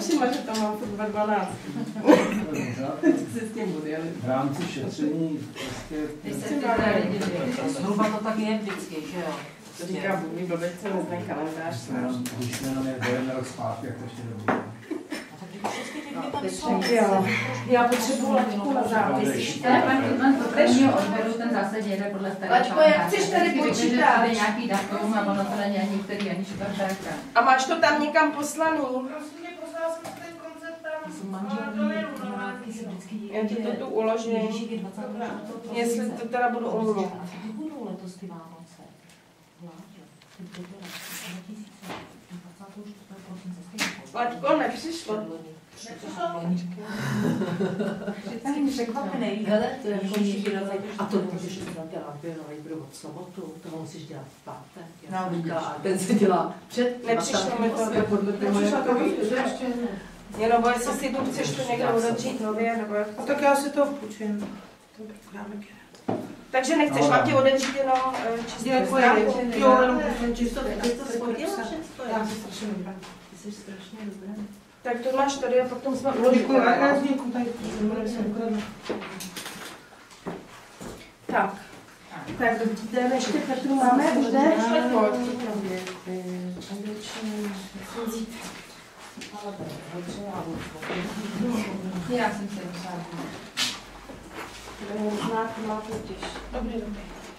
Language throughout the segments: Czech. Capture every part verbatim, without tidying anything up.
nevšimla, že tam mám furt dvanáct. V rámci šetření prostě... Zhruba to tak je vždycky, že jo? To říká Bůh, blbec, co neznají kalendář. Když jsme jenom je dojem rok zpátky, jak to ještě dobrý. Jo, já potřebuji laťku na zápis. Do prvního odboru ten zase jede podle starého Laťko, jak chceš tady počítat? Tady nějaký datum a ono to není ani který, ani čtvrtáka. A máš to tam někam poslaný? Prosím mě, poslala jsem ten koncept tam. Já ti to tu uložím. Jestli to teda budu umět. Budou letos ty Vánoce. Laťko, nepřišlo. Jsem překvapený. Hele, to je končí dělat. A to nemůžeš dělat věnový budou v sobotu, to musíš dělat v pátek. Já říká, ten se dělá před. Nepřišlo mi to. Nepřišlo to ještě. Jenom bo jestli si tu chceš to někdo uzavřít nově, nebo jak. A tak já si to vpůjčím. Takže nechceš, mám ti odevřít jenom čisté stránku? Jo, jenom čisté. Ty to sfotila všechno? Já si strašně dobrá. Ty jsi strašně dobrá. Tak to máš tady a potom jsme uložili. Tak. Tak, jdeme ještě Petru, máme už jde? Já jsem se dostala. Znak má totiž. Dobrý, dobrý.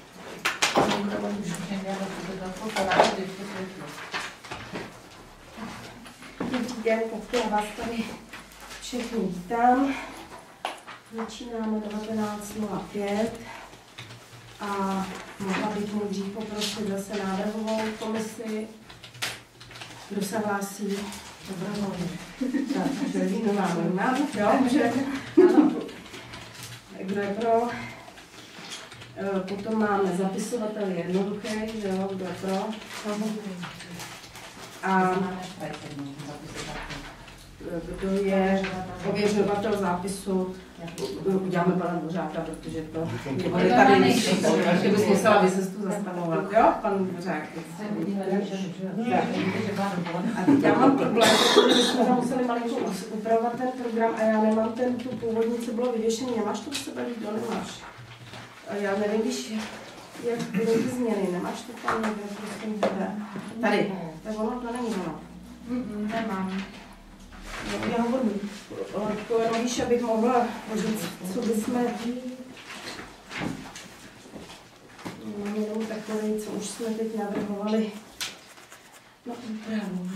Dobrý den, tak já vás tady všechny vítám. Začínáme devatenáct nula pět a mohla bych nejdřív poprosit zase návrhovou komisi. Kdo se hlásí? Dobrovolně. Tak, Želvínová Norman, dobře. Ano. Kdo je pro? Potom máme zapisovatel jednoduchý, že jo, kdo je pro? A kdo je ověřovatel zápisu? Uděláme pana Dvořáka, protože to je tady nejší, takže bys musela vysestu zastavovat, jo? Pan Dvořák. A teď já mám problém, protože bychom tam museli malinko upravovat ten program a já nemám ten tu původní, co bylo vyvěšený. Nemáš to v sebe, kdo nemáš? A já nevím, když, jak budou ty změny, nemáš to tam někde, prosím tebe? Tady, tak ono to není ono. Mm, nemám. Já hovorím, to jenom víš, abych mohla říct, co bychom... Mám jenom takový, co už jsme teď navrhovali na úpravu.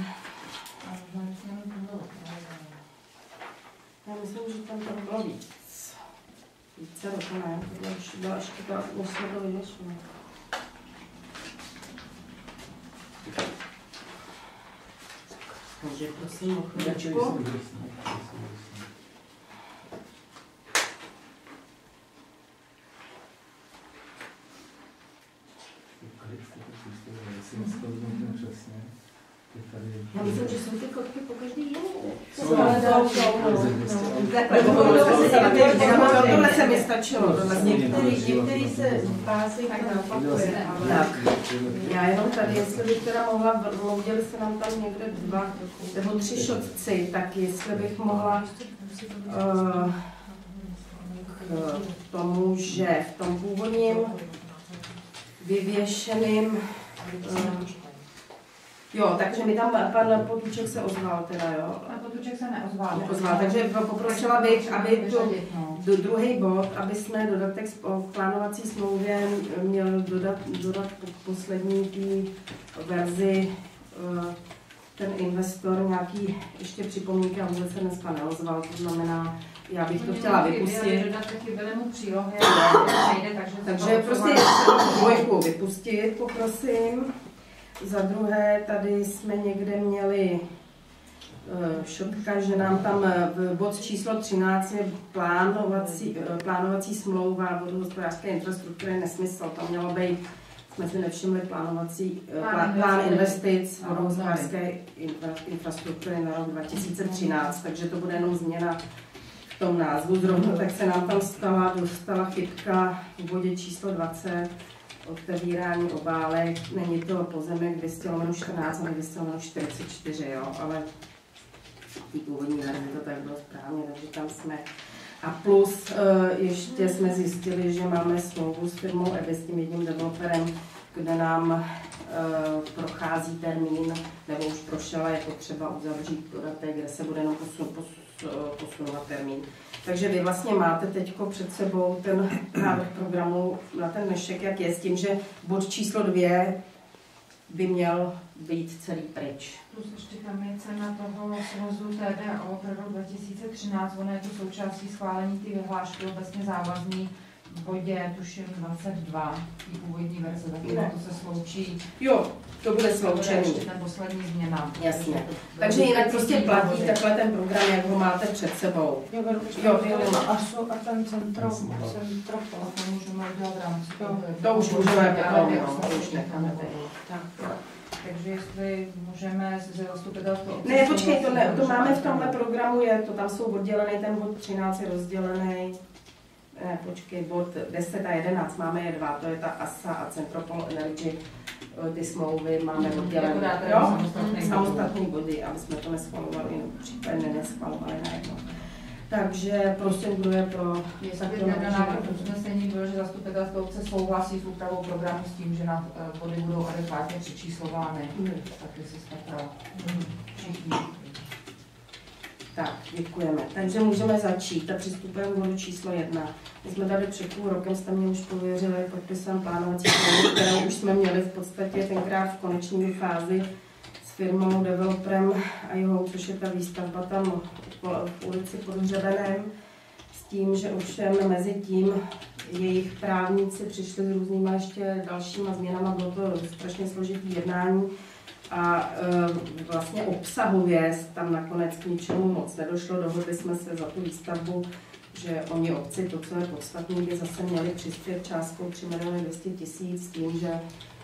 Já myslím, že tam to bylo víc. Více roku ne, tohle už byla ještě ta, než jsme to vyvěšili. Takže prosím o chvíličku. Já myslím, že jsou ty kotky po každý jiný. Tohle se mi stačilo. Některý se pásí tak napakuje. Tak, já jenom tady, jestli bych teda mohla, vloudili se nám tam někde dva nebo tři šotci, tak jestli bych mohla uh, k tomu, že v tom původním vyvěšeným uh, jo, takže mi tam pan Potůček se ozval teda, jo? Pan Potůček se neozval. Neozval, takže poprosila bych, aby tu, do druhý bod, aby jsme dodatek o plánovací smlouvě měl dodat, dodat poslední tý verzi ten investor nějaký ještě připomínky a vůbec se dneska neozval, to znamená, já bych to chtěla vypustit. Dodatky byly mu přílohy, takže, takže prostě dvojku vypustit, poprosím. Za druhé, tady jsme někde měli uh, šotka, že nám tam v bod číslo třináct je plánovací, uh, plánovací smlouva vodohospodářské infrastruktury, nesmysl. Tam mělo být, jsme si nevšimli, plánovací uh, plán, plán investic vodohospodářské infra, infrastruktury na rok dva tisíce třináct, takže to bude jenom změna v tom názvu. Zrovna tak se nám tam stala, dostala chybka v bodě číslo dvacet. Otevírání obálek, není to pozemek dvě stě lomeno čtrnáct, ale dvě stě lomeno čtyřicet čtyři, jo, ale té původní verzi to tak bylo správně, takže tam jsme. A plus ještě jsme zjistili, že máme smlouvu s firmou E B I, s tím jedním developerem, kde nám prochází termín, nebo už prošel, je potřeba uzavřít dodatek, kde se bude jenom posun, posun, posunovat termín. Takže vy vlastně máte teď před sebou ten návrh programu na ten dnešek, jak je, s tím, že bod číslo dvě by měl být celý pryč. Plus ještě tam je cena toho svozu T D O pro rok dva tisíce třináct, ono je to součástí schválení ty vyhlášky obecně závazný v bodě, tuším dvacet dva, tý původní verze, taky no. To se sloučí. Jo, to bude sloučený. Ještě ten poslední změna. Jasně. Takže, Takže jinak prostě platí takhle ten program, jak ho máte před sebou. Jo, jo, jo, jo. A, a ten centro, centropol, to můžeme udělat v rámci. To už můžeme potom, no, to už necháme. Tak, takže jestli můžeme z zastupitelstva... Ne, počkej, to, ne, to máme v tomhle programu, je to, tam jsou oddělený, ten bod třináct je rozdělený. Ne, počkej, bod deset a jedenáct, máme je dva, to je ta A S A a Centropol Energy, ty smlouvy máme oddělené. Jo? Samostatný body, aby jsme to neschvalovali, případně neschvalovali najednou. Takže prosím, kdo je pro... Je samozřejmě návrh usnesení bylo, že zastupitelstvo obce souhlasí s úpravou programu s tím, že na body budou adekvátně přečíslovány. Hmm. Tak jestli jste pro všichni. Tak, děkujeme. Takže můžeme začít a přistupujeme k bodu číslo jedna. My jsme tady před půl rokem, jste mě už pověřili podpisem plánovací smlouvy, kterou už jsme měli v podstatě tenkrát v koneční fázi s firmou, developerem a jeho, což je ta výstavba tam v ulici pod Hřebenem, s tím, že ovšem mezi tím jejich právníci přišli s různýma ještě dalšíma změnama, bylo to strašně složitý jednání. A e, vlastně obsahově tam nakonec k ničemu moc nedošlo. Dohodli jsme se za tu výstavbu, že oni obci, to, co je podstatné, by zase měli přispět částkou tři miliony dvě stě tisíc s tím, že e,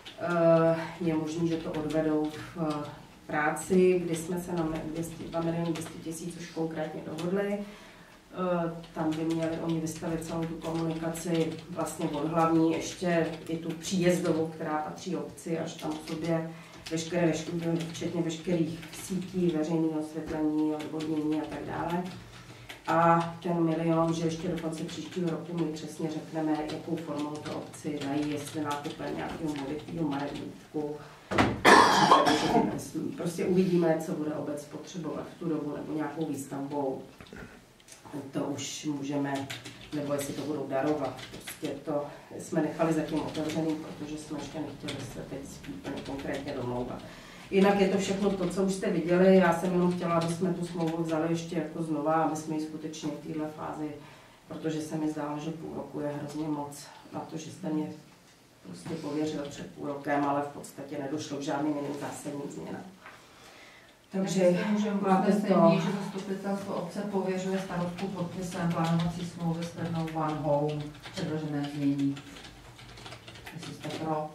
je možné, že to odvedou v e, práci, kdy jsme se na dva miliony dvě stě tisíc už konkrétně dohodli. E, tam by měli oni vystavit celou tu komunikaci vlastně od hlavní, ještě i tu příjezdovou, která patří obci, až tam v sobě veškeré, včetně veškerých sítí, veřejného osvětlení, odvodnění a tak dále. A ten milion, že ještě do konce příštího roku my přesně řekneme, jakou formou to obci dají, jestli nákupem nějakého movitého majetku. Prostě uvidíme, co bude obec potřebovat v tu dobu, nebo nějakou výstavbou. To už můžeme, nebo jestli to budou darovat. Prostě to jsme nechali zatím otevřeným, protože jsme ještě nechtěli se teď úplně konkrétně domlouvat. Jinak je to všechno to, co už jste viděli. Já jsem jenom chtěla, aby jsme tu smlouvu vzali ještě jako znova, aby jsme ji skutečně v této fázi, protože se mi zdálo, že půl roku je hrozně moc na to, že jste mě prostě pověřil před půl rokem, ale v podstatě nedošlo k žádným jiným zásadním změnám. Takže máte to. Že zastupitelstvo obce pověřuje starostku podpisem plánovací smlouvy s firmou One Home předložené znění. Jestli jste pro.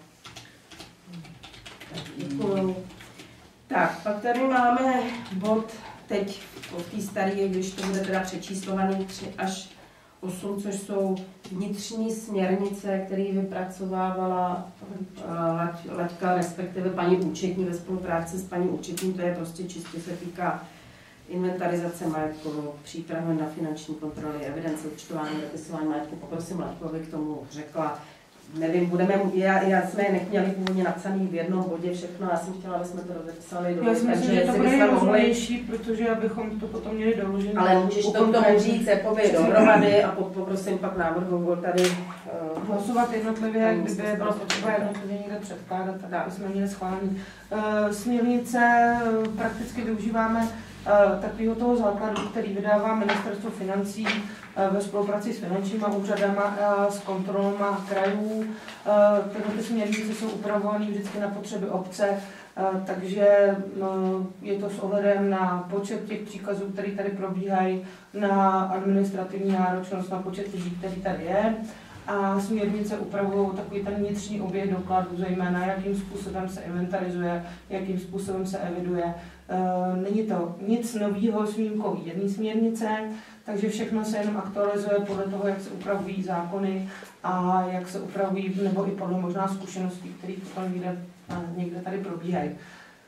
Děkuju. Tak, pak tady máme bod teď v té staré, když to bude teda přečíslovaný tři až osm, což jsou vnitřní směrnice, které vypracovávala uh, Laďka, respektive paní účetní ve spolupráci s paní účetní. To je prostě čistě se týká inventarizace majetku, přípravy na finanční kontroly, evidence, účtování, zapisování majetku. Poprosím Laďku, aby k tomu řekla. Nevím, budeme, já, já jsme je nechměli původně napsaný v jednom bodě všechno, já jsem chtěla, aby jsme to rozepsali do. Já si myslím, že to bude rozumnější, protože abychom to potom měli doložené. Ale můžeš to k tomu říct jakoby dohromady a poprosím pak návrhu tady uh, hlasovat jednotlivě, kdyby bylo potřeba jednotlivě někde předkládat, tak aby jsme měli schválení. Uh, směrnice uh, prakticky využíváme uh, takového toho základu, který vydává Ministerstvo financí uh, ve spolupráci s finančníma úřadama a uh, s kontrolama krajů. Uh, tyhle ty směrnice jsou upravovány vždycky na potřeby obce, uh, takže uh, je to s ohledem na počet těch příkazů, které tady probíhají, na administrativní náročnost, na počet lidí, který tady je. A směrnice upravují takový ten vnitřní oběh dokladů, zejména jakým způsobem se inventarizuje, jakým způsobem se eviduje. Není to nic nového s výjimkou jedné směrnice, takže všechno se jenom aktualizuje podle toho, jak se upravují zákony a jak se upravují, nebo i podle možná zkušeností, které potom někde, někde tady probíhají.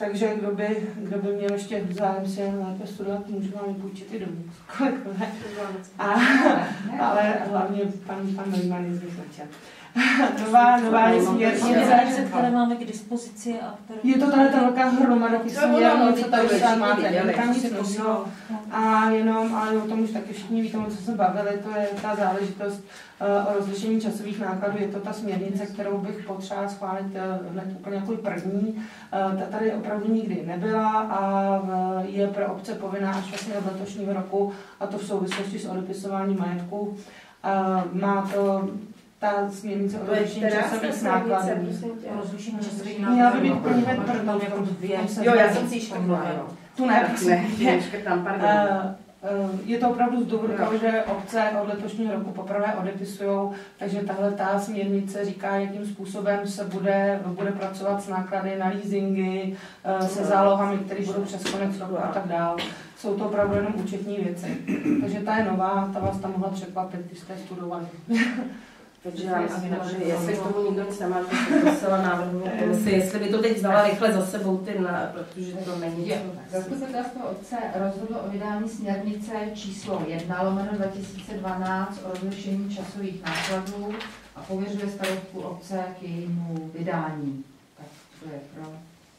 Takže kdo by, kdo by měl ještě zájem si lépe studovat, můžu vám půjčit i domů. A, ale hlavně pan, pan Neumann je zvyklačen. Nová, nová směrnice, které máme k dispozici. A které... Je to tady ta velká hromada těch směrnic, co tady už máte. Tam nic nového. A jenom, ale o tom už taky všichni víte, o co se bavili, to je ta záležitost uh, o rozlišení časových nákladů. Je to ta směrnice, kterou bych potřeba schválit uh, hned úplně jako první. Uh, ta tady opravdu nikdy nebyla a uh, je pro obce povinná až vlastně od letošního roku, a to v souvislosti s odepisováním majetku. Uh, má to ta směrnice o rozlišení časových nákladů. Rozlišení časových nákladů. Měla by být první ved první. Jo, já jsem si ji škrtla, jo. Tu ne, ne, škrtám, pardon. Je to opravdu z důvodu toho, že obce od letošního roku poprvé odepisují, takže tahle ta směrnice říká, jakým způsobem se bude, bude pracovat s náklady na leasingy, se zálohami, které budou přes konec roku a tak dále. Jsou to opravdu jenom účetní věci. Takže ta je nová, ta vás tam mohla překvapit, když jste studovali. Takže já myslím, že jestli k tomu nikdo nic nemá, že bych prosila návrhu komisi, jestli by to teď vzala rychle za sebou ty, na, protože to není. Zastupitelstvo obce rozhodlo o vydání směrnice číslo jedna lomeno dva tisíce dvanáct o rozlišení časových nákladů a pověřuje starostku obce k jejímu vydání. Tak to je pro...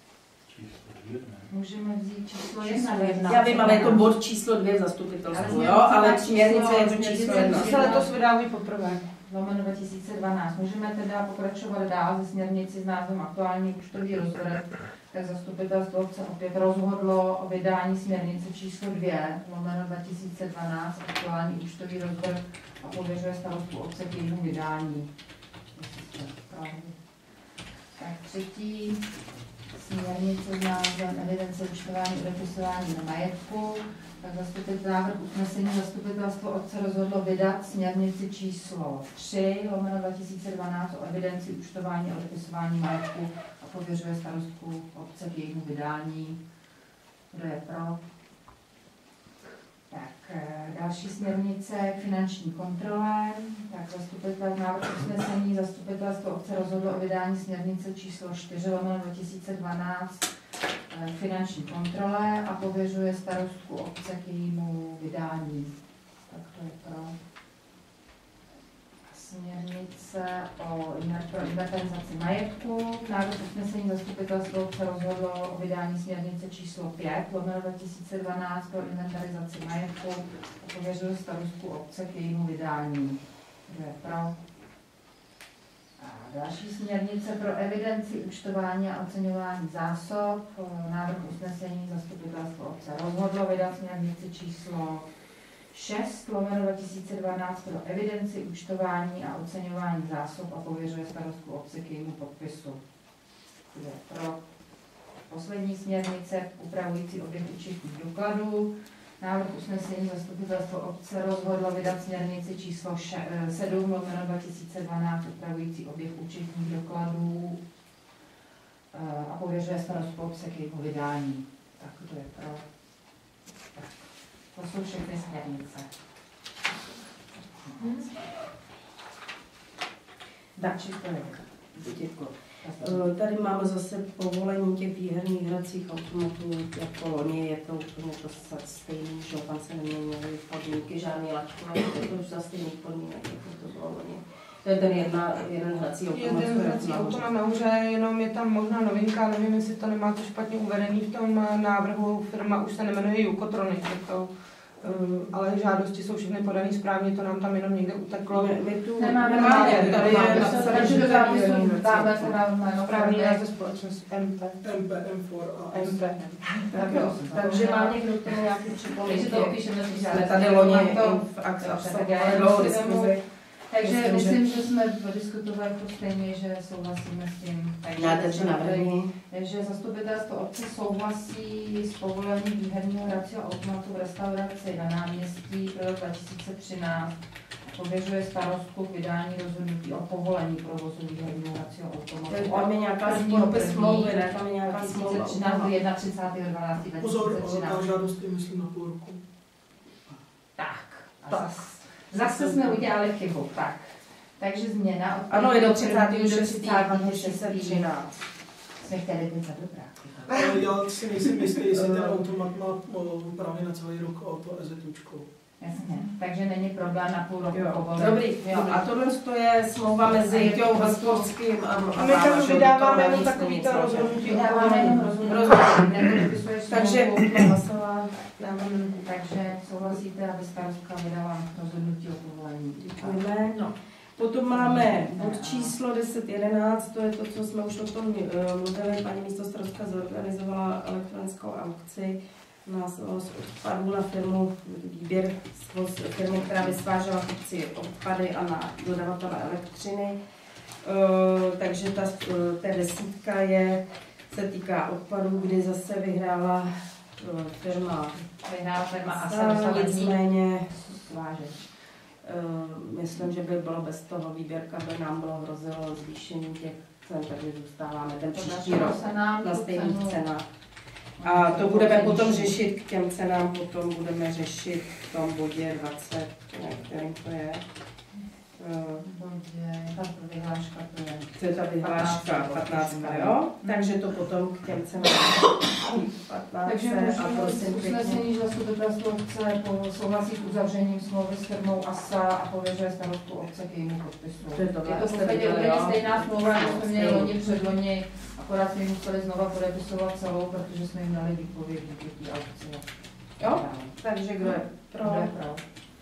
Můžeme vzít číslo jedna. Já vím, ale je to bod číslo dvě v zastupitelstvu, jo? Ale směrnice je to číslo jedna. Se letos vydávají poprvé. Lomeno dva tisíce dvanáct. Můžeme teda pokračovat dál ze směrnici s názvem aktuální účtový rozvrh. Tak zastupitelstvo obce opět rozhodlo o vydání směrnice číslo dvě lomeno dva tisíce dvanáct aktuální účtový rozvrh a pověřuje starostku obce k jejímu vydání. Tak třetí směrnice s názvem evidence účtování a odepisování na majetku. Tak zastupitel, návrh usnesení zastupitelstvo obce rozhodlo vydat směrnici číslo tři lomeno dva tisíce dvanáct o evidenci účtování a odepisování majetku a pověřuje starostku obce k jejímu vydání. Kdo je pro? Tak další směrnice k finanční kontrole. Tak zastupitel, návrh usnesení zastupitelstvo obce rozhodlo o vydání směrnice číslo čtyři lomeno dva tisíce dvanáct finanční kontrole a pověřuje starostku obce k jejímu vydání. Tak to je pro směrnice o inventarizaci majetku. Návrh usnesení zastupitelstvo obce rozhodlo o vydání směrnice číslo pět lomeno dva tisíce dvanáct pro inventarizaci majetku a pověřuje starostku obce k jejímu vydání. Kdo je pro? Další směrnice pro evidenci, účtování a oceňování zásob. Návrh usnesení zastupitelstvo obce rozhodlo vydat směrnici číslo šest lomeno dva tisíce dvanáct pro evidenci, účtování a oceňování zásob a pověřuje starostku obce k jejímu podpisu. Pro poslední směrnice upravující objem účetních dokladů. Návrh usnesení zastupitelstvo obce rozhodlo vydat směrnici číslo sedm lomeno dva tisíce dvanáct upravující oběh účetních dokladů a pověřuje starostku obce k jejímu vydání. Tak to je pro. Tak, to jsou všechny směrnice. Takže to je. Děkuji. Tady máme zase povolení těch výherních hracích automatů, jako loni je to úplně to stejný, že tam se neměnily podmínky, žádný lačkové, je to už za stejných podmínek, jako to bylo loni. To je ten jedna, jeden hrací automat. Jeden hrací automat nahoře, jenom je tam možná novinka, nevím, jestli to nemáte špatně uvedený v tom návrhu, firma už se nemenuje Jukotronic, to, Uh, ale žádosti jsou všechny podané správně, to nám tam jenom někde uteklo. My, my tu nemáme, nemáme, tady tady je napsané, takže do zápisu dáme správný název společnost M P. M P, M čtyři a M P. Tak jo, takže má někdo k tomu nějaký připomínky. Takže to píšeme jsme tady loni v akci absolvovali diskuzi. Takže myslím, že jsme diskutovali to stejně, že souhlasíme s tím. Takže navrhní. že zastupitelstvo obce souhlasí s povolením výherního hracího automatu v restauraci na náměstí pro rok dva tisíce třináct. Pověřuje starostku k vydání rozhodnutí o povolení provozu výherního hracího automatu. Tam je nějaká smlouvy, ne? Tam je nějaká smlouva. třicátého třináctého dvanáctého dva tisíce třináct. Pozor, ale ta žádost je myslím na půl roku. Tak. tak. Zase jsme udělali chybu. Tak. Takže změna od ano, je do třicátého šestého dva tisíce třináct. jsme chtěli ten za dobrá. Já si nejsem jistý, jestli ten automat má právě na celý rok auto EZUčkou. Jasně, takže není problém na půl roku povolit. Dobrý, jo, a tohle je smlouva mezi Těou Hlaskovským a A my tam vydáváme jenom takový to rozhodnutí. Vydáváme jenom rozhodnutí, nepodepisuješ takže takže souhlasíte, aby starostka vydala rozhodnutí o povolení. Děkujeme. No. Potom máme bod číslo deset jedenáct, to je to, co jsme už o tom mluvili. Paní místostarostka zorganizovala elektronickou aukci na odpadů na firmu, výběr z firmy, která vysvážela kupci odpady a na dodavatele elektřiny. Uh, takže ta, ta desítka je, se týká odpadů, kdy zase vyhrála uh, firma Vyhrála firma Asa, nicméně svážeč. Uh, myslím, že by bylo bez toho výběrka, by nám bylo hrozilo zvýšení těch cen, takže zůstáváme ten příští rok na stejných cenách. A to budeme potom řešit k těm cenám, potom budeme řešit v tom bodě dvacet, kterým to je. Ta vyhláška to je. To je ta vyhláška patnáct, jo? Takže to potom k těm cenám patnáct. Takže můžeme usnesení, že zastupitelstvo obce souhlasí s uzavřením smlouvy s firmou Asa a pověřuje starostku obce k jejímu podpisu. To je to, to v podstatě úplně stejná smlouva, jako jsme měli loni předloni, akorát jsme ji museli znova podepisovat celou, protože jsme jim dali výpověď díky té aukci. Jo? Takže kdo je pro? Kdo je pro?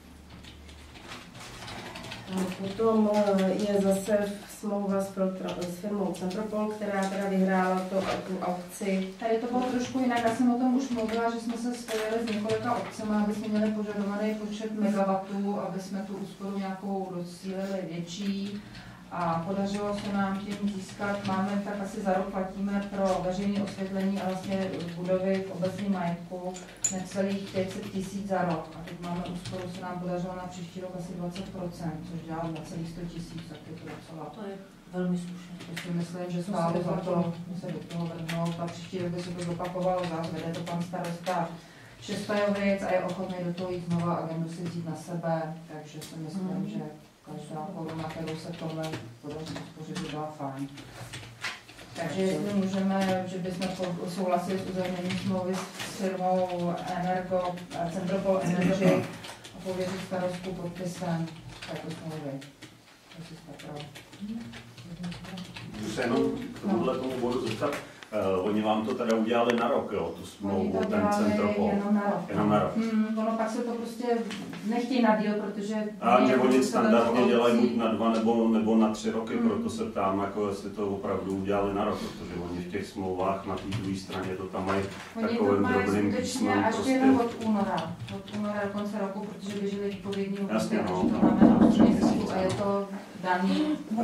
Potom je zase smlouva s, s firmou Centropol, která teda vyhrála to, tu aukci. Tady to bylo trošku jinak, já jsem o tom už mluvila, že jsme se spojili s několika obcemi, aby jsme měli požadovaný počet megawatů, aby jsme tu úsporu nějakou docílili větší. A podařilo se nám tím získat, máme tak asi za rok platíme pro veřejné osvětlení a vlastně budovy v obecním majetku necelých pět set tisíc za rok. A teď máme úsporu, se nám podařilo na příští rok asi dvacet procent, což dělá necelých sto tisíc, tak je to docela. To je velmi slušné. To si myslím, že stále za to se do toho vrhnout a příští rok by se to zopakovalo, zás vede to pan starosta Šestajovic a je ochotný do toho jít znova agendu si vzít na sebe, takže si myslím, mm. že každá koruna, kterou se tohle podaří uspořit, by byla fajn. Takže jestli můžeme, že bychom souhlasili s uzavřením smlouvy s firmou Energo, Centropol Energy a pověřit starostku podpisem této smlouvy. Jestli jste pro. Můžu se jenom k tomuhle tomu bodu zeptat. Uh, oni vám to teda udělali na rok, jo, tu smlouvu, ten Centropol. Jenom na rok. Jenom na rok. Hmm, ono pak se to prostě nechtějí na díl, protože... A že oni standardně dělají buď na dva nebo, nebo na tři roky, hmm. proto se ptám, jako jestli to opravdu udělali na rok, protože oni v těch smlouvách na té druhé straně to tam mají oni takovým drobným písmem. Až prostě... jenom od února, od února do konce roku, protože běželi výpovědní období, takže no, to máme na osm měsíců a je to daný.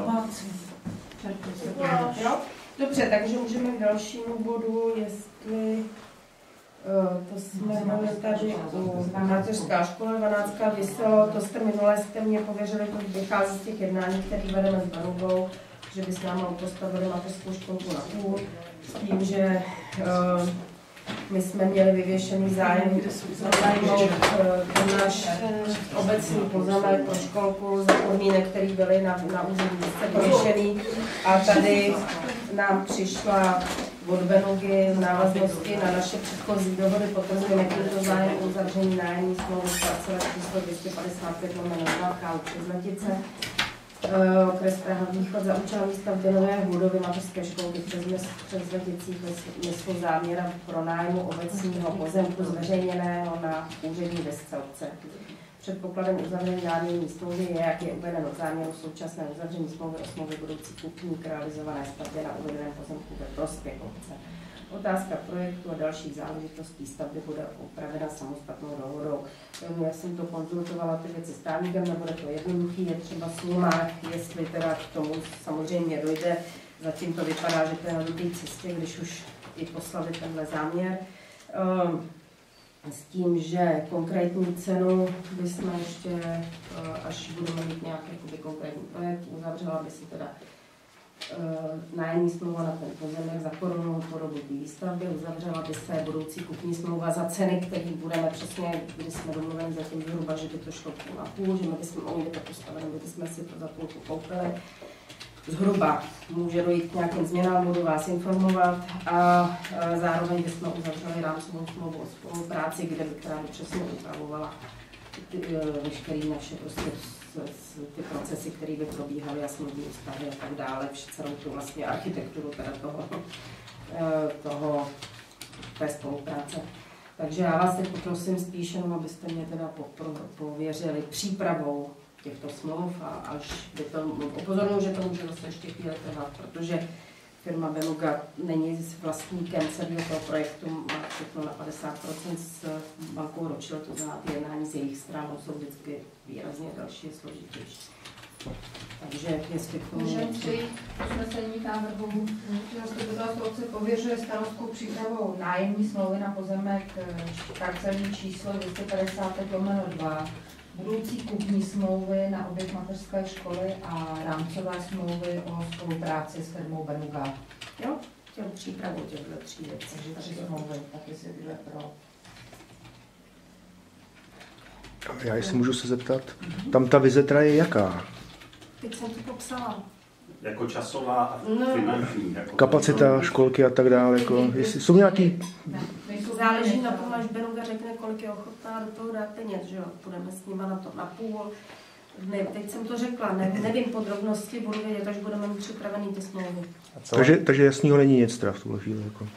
Jo? Dobře, takže můžeme k dalšímu bodu, jestli uh, to jsme měli tady u mateřská škola dvanáctka Vyselo, to jste minule jste mě pověřili, to vychází z těch jednání, které vedeme s Danugou, že by s námi postavili mateřskou školku na půl, s tím, že uh, my jsme měli vyvěšený zájem zajmout ten náš obecní pozemek pro školku za podmínek, které byly na, na území vyvěšený. A tady nám přišla od Benugy v návaznosti na naše předchozí dohody potvrzujeme tímto zájem o uzavření nájemní smlouvy s parcelou číslo dvě stě padesát pět lomeno dva K U Přeznatice. Okres Praha Východ za účelem výstavby nové budovy mateřské školky přes Zleticích město záměra pro nájmu obecního pozemku zveřejněného na úřední desce obce. Předpokladem uzavření nájemní smlouvy je, jak je uvedeno v záměru současné uzavření smlouvy o smlouvě budoucí kupní k realizované stavbě na uvedeném pozemku ve prospěch obce. Otázka projektu a dalších záležitostí stavby bude upravena samostatnou dohodou. Já jsem to konzultovala ty věci s právníkem, nebude to jednoduchý, je třeba s nima, jestli teda k tomu samozřejmě dojde. Zatím to vypadá, že to je na dobré cestě, když už i poslali tenhle záměr. S tím, že konkrétní cenu bychom ještě, až budeme mít nějaký jakoby, konkrétní projekt, uzavřela by se teda nájemní smlouva na ten pozemek za korunou po dobu té výstavby, uzavřela by se budoucí kupní smlouva za ceny, které budeme přesně, když jsme domluveni zatím zhruba, že by to šlo půl na půl, že my bychom, oni by to postavili, my bychom si to za půlku koupili. zhruba může dojít k nějakým změnám, budu vás informovat a zároveň bychom uzavřeli rámcovou smlouvu o spolupráci, kde by, která by přesně upravovala ty, veškerý naše prostě ty procesy, které by probíhaly a smluvní ústavy a tak dále, celou tu vlastně architekturu teda toho, toho té spolupráce. Takže já vás teď poprosím spíš jenom, abyste mě teda pověřili přípravou těchto smluv a až by to upozorňuji, že to může zase ještě chvíli trvat, protože firma Beluga není vlastníkem celého toho projektu, má všechno na padesát procent s bankou Rothschild, to znamená ty jednání z jejich strany jsou vždycky výrazně další složitější. Takže jestli k tomu... Můžeme přijít usnesení návrhu, že zastupitelstvo obce pověřuje starostkou přípravou nájemní smlouvy na pozemek parcelní číslo dvě stě padesát pět lomeno dva, budoucí kupní smlouvy na objekt mateřské školy a rámcové smlouvy o spolupráci s firmou Beluga. Jo, těm přípravou těchto tří věcí. Takže tři smlouvy, tak jestli bude pro... Já jestli můžu se zeptat, tam ta vize teda je jaká? Teď jsem to popsala. Jako časová a finanční. Jako kapacita, školky a tak dále, jako, jestli jsou nějaký... Ne, záleží na tom, až Beluga řekne, kolik je ochotná do toho dát peněz, že jo, půjdeme s nima na to na půl. Ne, teď jsem to řekla, ne, nevím podrobnosti, budu vědět, až budeme mít připravený ty smlouvy. Takže, takže jasného není nic teda v tuhle chvíli, jako.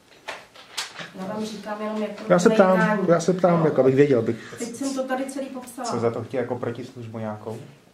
Já vám říkám jenom, jak Já se ptám, já se ptám, jako, abych věděl, abych... Teď jsem to tady celý popsala. Co za to chtějí jako protislužbu nějakou?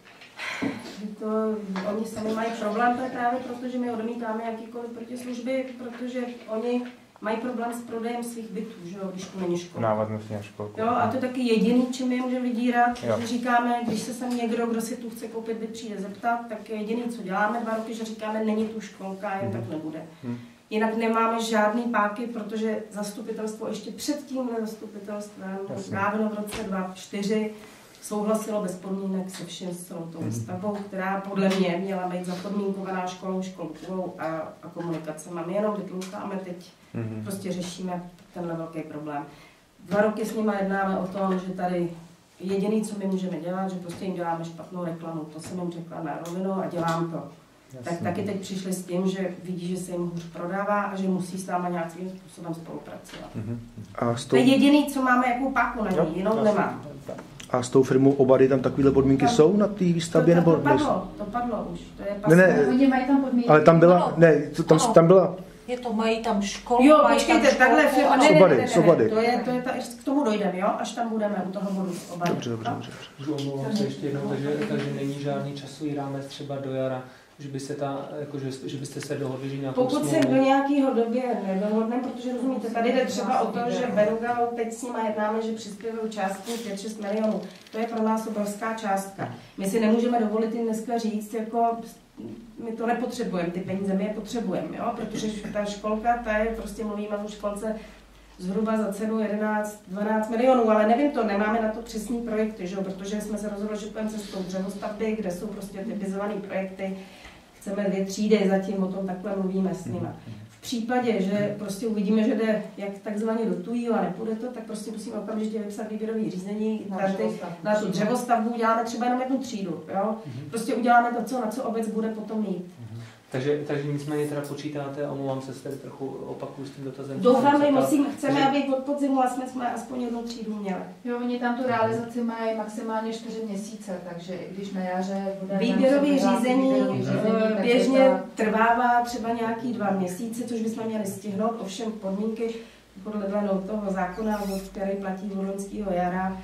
To, oni sami mají problém, to je právě proto, že my odmítáme jakýkoliv protislužby, protože oni mají problém s prodejem svých bytů, že jo, když to není škola. Návaznost na školku. Jo, a to je taky jediný, čím je může vydírat, že říkáme, když se sem někdo, kdo si tu chce koupit byt, přijde zeptat, tak je jediný, co děláme dva roky, že říkáme, není tu školka, jen tak nebude. Hmm. Jinak nemáme žádný páky, protože zastupitelstvo ještě před tímhle zastupitelstvem právě v roce dva tisíce čtyři souhlasilo bez podmínek se všem s celou tou stavbou, která podle mě měla být zapodmínkovaná školou, školkou a, a komunikacemi. My jenom vytloukáme teď, mm-hmm. prostě řešíme tenhle velký problém. Dva roky s nimi jednáme o tom, že tady jediný, co my můžeme dělat, že prostě jim děláme špatnou reklamu. To jsem jim řekla na rovinu a dělám to. Jasně. Tak taky teď přišli s tím, že vidí, že se jim hůř prodává a že musí s náma nějakým způsobem spolupracovat. Mm-hmm. A tou... To je jediný, co máme, jakou páku na ní, jinou nemám. A s tou firmou Obady tam takovéhle podmínky tam, jsou na té výstavbě? To, to, nebo to padlo, to padlo už. To je ne, ne, oni mají tam podmínky. Ale tam byla, ne, to, tam, tam byla... Je to, mají tam školu, jo, počkejte, takhle firma, ne, Obady, ne, ne, ne, ne, to je, to je ta, k tomu dojdeme, jo, až tam budeme u toho bodu Obady. Dobře, dobře, dobře. Můžu omlouvám se ještě jednou, takže, takže není žádný časový rámec třeba do jara, že, by se ta, jako, že, že byste se dohodli, že nějakou Pokud se do nějakého době nedohodneme, protože rozumíte, tady jde třeba o to, že Beluga, teď s nimi jednáme, že přispěvají částku pět až šest milionů. To je pro nás obrovská částka. My si nemůžeme dovolit jim dneska říct, jako my to nepotřebujeme, ty peníze my je potřebujeme, jo? Protože ta školka, ta je, prostě mluvíme o školce zhruba za cenu jedenáct dvanáct milionů, ale nevím to, nemáme na to přesný projekty, že? Protože jsme se rozhodli, že půjdeme cestou dřevostavby, kde jsou prostě typizované projekty. Chceme dvě třídy, zatím o tom takhle mluvíme s nimi. V případě, že prostě uvidíme, že jde jak takzvaně dotují a nepůjde to, tak prostě musíme okamžitě vypsat výběrový řízení na, ty, na tu dřevostavbu, uděláme třeba jenom jednu třídu. Jo? Prostě uděláme to, co, na co obec bude potom mít. Takže, takže nicméně teda počítáte, omlouvám se, tady trochu opakuju s tím dotazem. Doufám, musím, chceme, takže... aby od podzimu a jsme, jsme aspoň jednu třídu měli. Jo, oni tam tu realizaci mají maximálně čtyři měsíce, takže i když na jaře bude... Výběrový řízení, výběrový řízení běžně ta... trvává třeba nějaký dva měsíce, což bychom měli stihnout, ovšem podmínky podle toho zákona, který platí od loňského jara,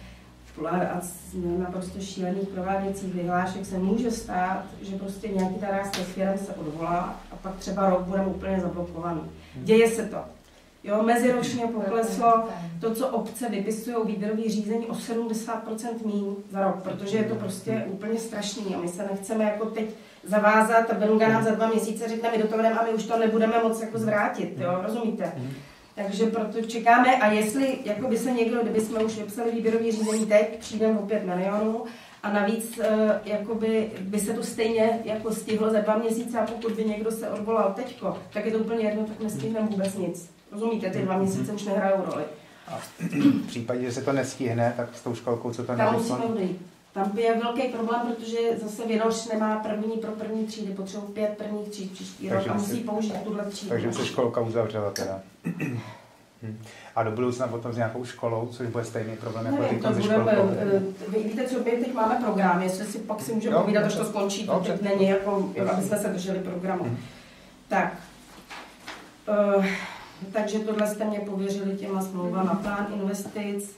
a naprosto šílených prováděcích vyhlášek se může stát, že prostě nějaký tarářský firm se odvolá a pak třeba rok budeme úplně zablokovaný. Děje se to. Jo, meziročně pokleslo to, co obce vypisují výběrový řízení o sedmdesát procent míň za rok, protože je to prostě úplně strašný a my se nechceme jako teď zavázat a Beluga nám za dva měsíce řekne, my do toho jdeme a my už to nebudeme moc jako zvrátit, jo, rozumíte? Takže proto čekáme a jestli jako by se někdo, kdyby jsme už vypsali výběrový řízení teď, přijdeme o pět milionů a navíc jakoby, by se to stejně jako stihlo za dva měsíce a pokud by někdo se odvolal teďko, tak je to úplně jedno, tak nestihneme vůbec nic. Rozumíte, ty dva měsíce už nehrajou roli. A v případě, že se to nestihne, tak s tou školkou, co to tam musíme odejít. Tam je velký problém, protože zase Vyroš nemá první pro první třídy, potřebují pět prvních tříd příští rok a musí použít tuhle třídu. Takže se školka uzavřela teda. A do budoucna potom s nějakou školou, což bude stejný problém jako teď se školkou? Vy víte, co my teď máme program, jestli si pak si můžeme povídat, až to skončí, to teď není jako, aby jsme se drželi programu. Hmm. Tak, uh, takže tohle jste mě pověřili těma smlouvama. Plán investic,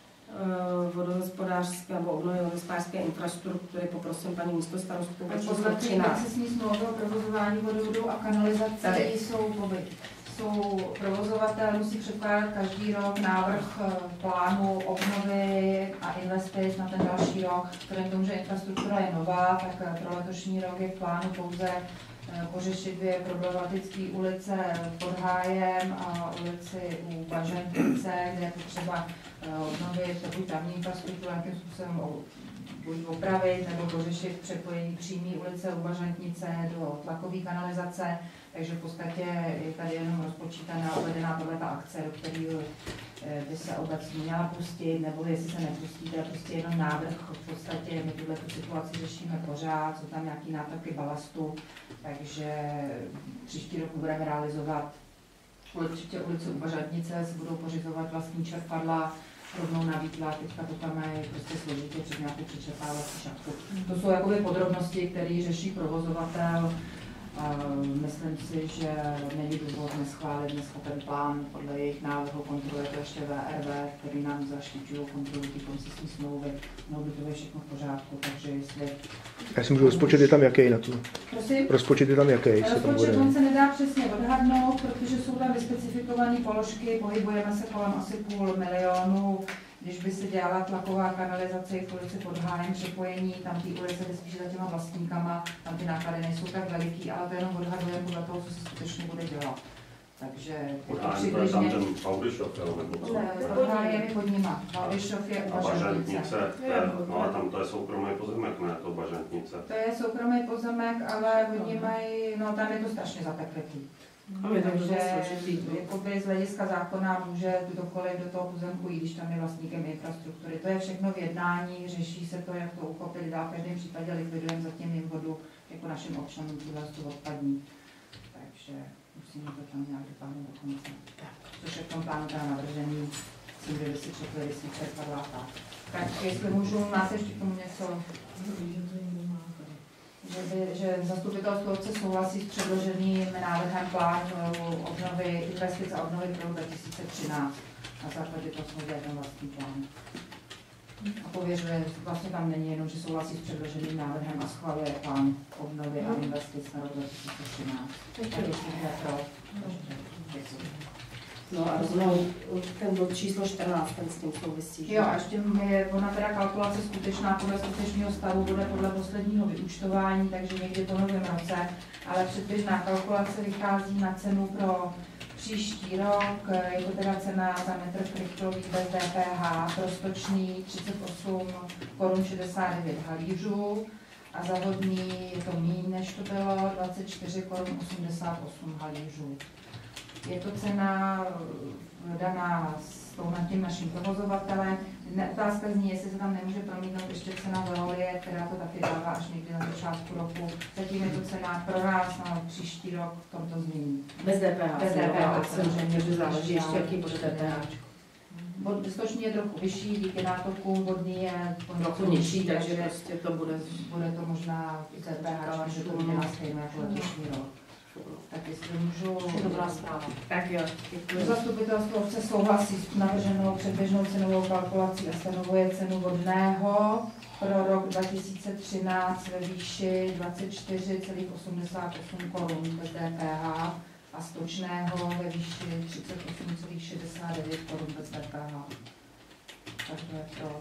uh, vodohospodářské nebo obnovy vodohospodářské infrastruktury, poprosím paní místostarostku. Podle té procesní smlouvy o provozování vodovodů a kanalizací jsou pobyt. Jsou provozovatel, musí předkládat každý rok návrh plánu obnovy a investic na ten další rok. Vzhledem k tomu, že infrastruktura je nová, tak pro letošní rok je v plánu pouze pořešit dvě problematické ulice pod Hájem a ulici u Bažantnice, kde je potřeba obnovit buď tamní infrastrukturu, jakým způsobem buď opravit, nebo pořešit přepojení přímé ulice u Bažantnice do tlakové kanalizace. Takže v podstatě je tady jenom rozpočítaná, uvedená tato akce, do které by se obec měla pustit, nebo jestli se nepustí, to je prostě jenom návrh. V podstatě my tuhle situaci řešíme pořád, jsou tam nějaké nátoky balastu, takže příští rok budeme realizovat určitě ulici u Bažantnice, se budou pořizovat vlastní čerpadla, rovnou na výtlak, teďka to tam je prostě složitě před nějakou přečerpávací šachtu. To jsou jakoby podrobnosti, které řeší provozovatel. Myslím si, že není důvod neschválit dneska ten plán. Podle jejich návrhu kontroluje to ještě V R V, který nám zaštiťují kontrolu té koncesní smlouvy. No, by to je všechno v pořádku, takže jestli... Já si můžu, rozpočet je tam jaký na to? Prosím? Rozpočet je tam jaký? Rozpočet on se nedá přesně odhadnout, protože jsou tam vyspecifikované položky, pohybujeme se kolem asi půl milionu. Když by se dělala tlaková kanalizace v ulici pod Hájem, připojení, tam ty ulice jde spíš za těma vlastníkama, tam ty náklady nejsou tak veliký, ale to jenom odhadujeme podle toho, co se skutečně bude dělat. Takže pod Hájem to je tam ten Paulišov, nebo co? Pod Hájem je pod nima. Paulišov je u Bažantnice. No a tam to je soukromý pozemek, ne to Bažantnice. To je soukromý pozemek, ale oni mají, no tam je to strašně zapeklitý. No, takže jakoby z hlediska zákona může kdokoliv do toho pozemku jít, když tam je vlastníkem infrastruktury. To je všechno v jednání, řeší se to, jak to uchopit, dá v každém případě likvidujeme zatím jim vodu jako našim občanům tu odpadní. Takže musíme to tam nějak dotáhnout do konce. Což je v tom plánu teda navržený, tím, že by si četli, jestli čerpadla tak. Tak jestli můžu, máte ještě k tomu něco? Že, by, že zastupitelstvo obce souhlasí s předloženým návrhem plánu obnovy, investic a obnovy pro dva tisíce třináct. Na základě toho jsme dělali ten vlastní plán. A pověřuje, vlastně tam není jenom, že souhlasí s předloženým návrhem a schvaluje plán obnovy a investic na rok dva tisíce třináct. Tak jestli je pro, No a rovnou ten bod číslo čtrnáct, ten s tím souvisí. Jo, a ještě je ona teda kalkulace skutečná podle skutečného stavu, bude podle posledního vyúčtování, takže někdy po novém roce, ale předběžná kalkulace vychází na cenu pro příští rok, je to teda cena za metr krychtový bez D P H, pro stočný třicet osm korun šedesát devět halířů a za vodní je to méně než to bylo, dvacet čtyři korun osmdesát osm halířů. Je to cena daná s tím naším provozovatelem. Otázka zní, jestli se tam nemůže promítnout ještě cena Veolie, která to taky dává až někdy na začátku roku. Zatím je to cena pro nás na příští rok v tomto změní. Bez D P H. Bez D P H, samozřejmě, že záleží ještě, jaký bude D P H. Stočný je trochu vyšší, díky nátoku, vodní je trochu nižší, takže prostě to bude, bude to možná D P H, že to bude na stejné jako letošní rok. Tak jestli můžu... Dobrá zpráva. Tak jo, děkuji. Zastupitelstvo obce souhlasí s navrženou předběžnou cenovou kalkulací a stanovuje cenu vodného pro rok dva tisíce třináct ve výši dvacet čtyři celá osmdesát osm korun bez D P H a stočného ve výši třicet osm celá šedesát devět korun bez D P H. Tak to je pro...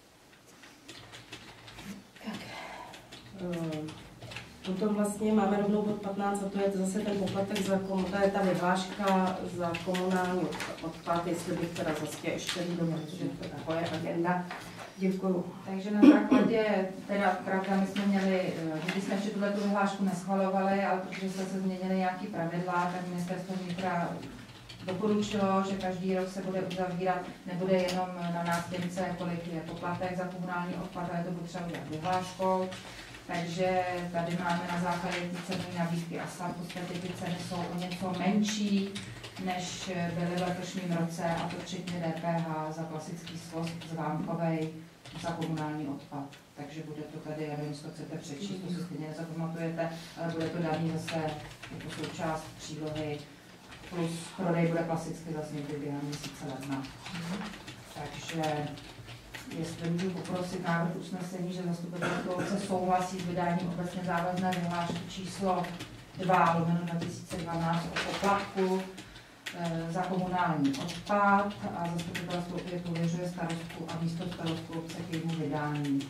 Tak. Um. Potom vlastně máme rovnou bod patnáct a to je zase ten poplatek za komunální, to je ta vyhláška za komunální odpad, jestli bych teda zase ještě líbil, protože to je taková agenda. Děkuju. Takže na základě, teda pravda, my jsme měli, když jsme ještě tuhle vyhlášku neschvalovali, ale protože se změnily nějaké pravidla, tak ministerstvo vnitra doporučilo, že každý rok se bude uzavírat, nebude jenom na nástupce, kolik je poplatek za komunální odpad, ale to potřeba udělat vyhláškou. Takže tady máme na základě té cenové nabídky a v podstatě ty ceny jsou o něco menší, než byly v letošním roce, a to včetně D P H za klasický svoz zvámkovej za komunální odpad. Takže bude to tady, já nevím, co chcete přečíst, to si stejně nezapamatujete, ale bude to daný zase jako součást přílohy, plus prodej bude klasicky zase někdy během měsíce ledna. Takže jestli můžu poprosit návrh usnesení, že zastupitelstvo obce souhlasí s vydáním obecně závazné vyhlášky číslo dva lomeno dva tisíce dvanáct o poplatku e, za komunální odpad a zastupitelstvo opět pověřuje starostku a místo starostku obce k jejímu vydání.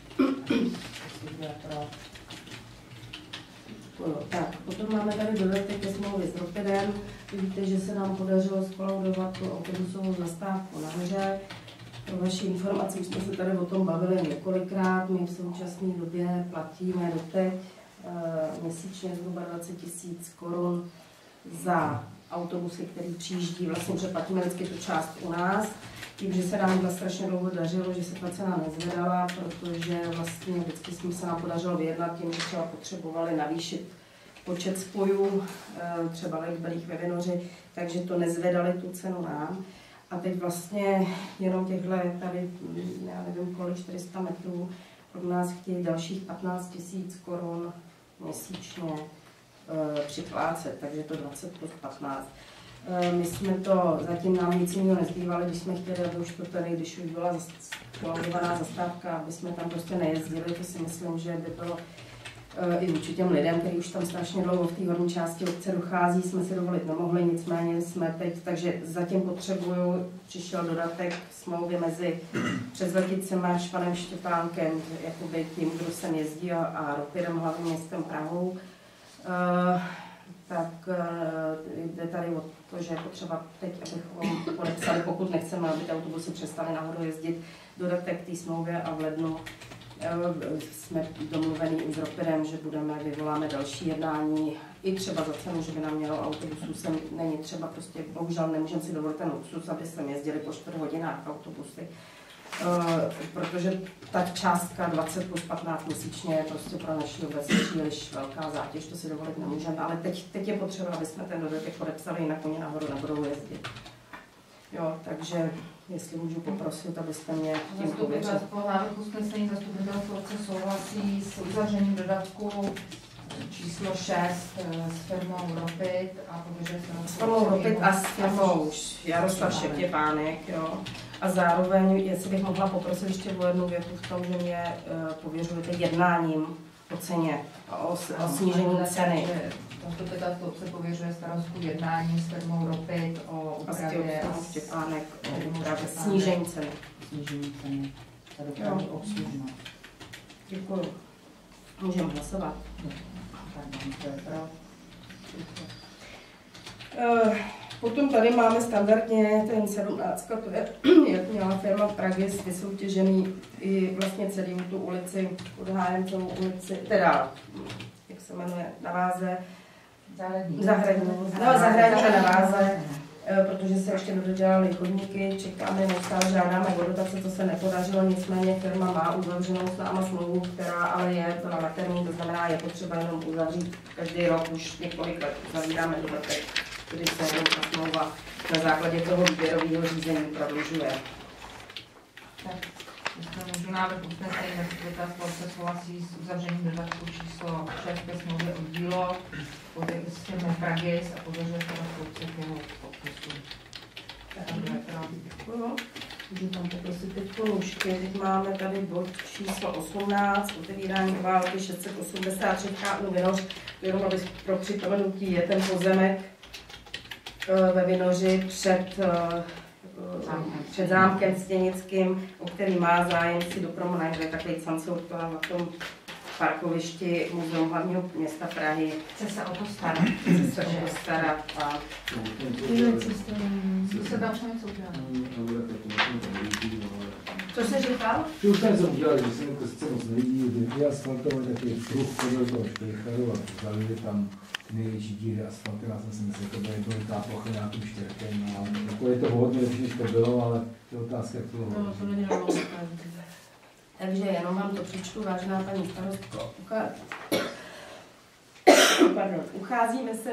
Tak, potom máme tady dodatek ke smlouvě s Ropedem. Víte, že se nám podařilo skolaudovat tu autobusovou zastávku nahoře. Pro vaši informaci, už jsme se tady o tom bavili několikrát. My v současné době platíme doteď e, měsíčně zhruba dvacet tisíc korun za autobusy, který přijíždí, vlastně přeplatíme vždycky tu část u nás. Tím, že se nám to strašně dlouho dařilo, že se ta cena nezvedala, protože vlastně vždycky jsme se nám podařilo vyjednat tím, že třeba potřebovali navýšit počet spojů, třeba Lejkberých ve Vinoři, takže to nezvedali tu cenu nám. A teď vlastně jenom těchto tady, já nevím kolik, čtyři sta metrů, od nás chtějí dalších patnáct tisíc korun měsíčně e, připlácet, takže to dvacet plus patnáct. E, my jsme to, zatím nám nic jiného nezbývali, když jsme chtěli, aby už to tady, když už byla kolaudiovaná zastávka, aby jsme tam prostě nejezdili, to si myslím, že by bylo i vůči těm lidem, kteří už tam strašně dlouho v té horní části obce dochází, jsme si dovolit nemohli, nicméně jsme teď, takže zatím potřebuju, přišel dodatek smlouvy mezi Přezleticem a Španem Štěpánkem, jakoby tím, kdo sem jezdí, a, a Ropidem, hlavním městem Prahou. Uh, tak uh, jde tady o to, že je potřeba teď, abychom podepsali, pokud nechceme, aby ty autobusy přestaly nahoru jezdit, dodatek té smlouvě, a v lednu jsme domluvení i s Ropidem, že budeme, vyvoláme další jednání, i třeba za cenu, že by nám mělo autobusů, sem není třeba, prostě bohužel nemůžeme si dovolit ten luxus, aby sem jezdili po čtyři hodinách autobusy, uh, protože ta částka dvacet plus patnáct měsíčně je prostě pro naši obec příliš velká zátěž, to si dovolit nemůžeme, ale teď, teď je potřeba, aby jsme ten dodatek podepsali, jinak oni nahoru nebudou jezdit. Jo, takže jestli můžu poprosit, abyste mě tím pověřili. Po návrhu usnesení zastupitelstvo obce souhlasí s uzavřením dodatku číslo šest s firmou Ropid a pověřuje se s firmou Ropid a s firmou Jaroslav Štěpánek, jo. A zároveň, jestli bych mohla poprosit ještě o jednu větu v tom, že mě uh, pověřujete jednáním o ceně, o, o snížení ceny. Zastupitelstvo obce pověřuje starostku jednáním s firmou Ropid o úpravě a Štěpánek o úpravě snížení ceny. Snížení ceny za dopravní obslužnost. Děkuji. Můžeme hlasovat. Potom tady máme standardně ten sedmnáct, to je, jak měla firma Pragis vysoutěžený i vlastně celý tu ulici, pod Hájemcovou ulici, teda, jak se jmenuje, na váze, Zahradní. Zahradní. No, zahradní a na váze, protože se ještě dodělaly chodníky, čekáme, neustále žádáme o dotace, to se nepodařilo, nicméně firma má uzavřenou s náma smlouvu, která ale je to na termín, to znamená, je potřeba jenom uzavřít každý rok, už několik let uzavíráme dodatek, kdy se jenom ta smlouva na základě toho výběrového řízení prodlužuje. Tak. Můžu návrh usnesení zastupitelstvo se souhlasí s uzavřením dodatku číslo šest ke smlouvě od dílo s firmou Pragis a pověřuje se rozpočet jeho podpisu. Děkuji. Můžu tam poprosit teď nůžky. Teď máme tady bod číslo osmnáct, otevírání obálky šest set osmdesát tři K U Vinoř. Jenom aby pro připomenutí je ten pozemek ve Vinoři před před zámkem Stěnickým, o který má zájem si do promenady, kde je takový cancour na tom parkovišti Muzeum hlavního města Prahy. Chce se o to starat. Chce se o to starat a... Se tam už něco udělat. Co jsi říkal? Že už tady jsem udělal, že jsem prostě moc lidí, vyasfaltovali takový pruh podle toho Špejcharu a zalili tam ty největší díry asfalty. Já jsem si myslel, že to bude velká plocha nějakým štěrkem. A jako je to hodně lepší, než to bylo, ale to je otázka, jak to bylo. No, to není rovnou. Takže jenom vám to přečtu, vážená paní starostko. Pardon, ucházíme se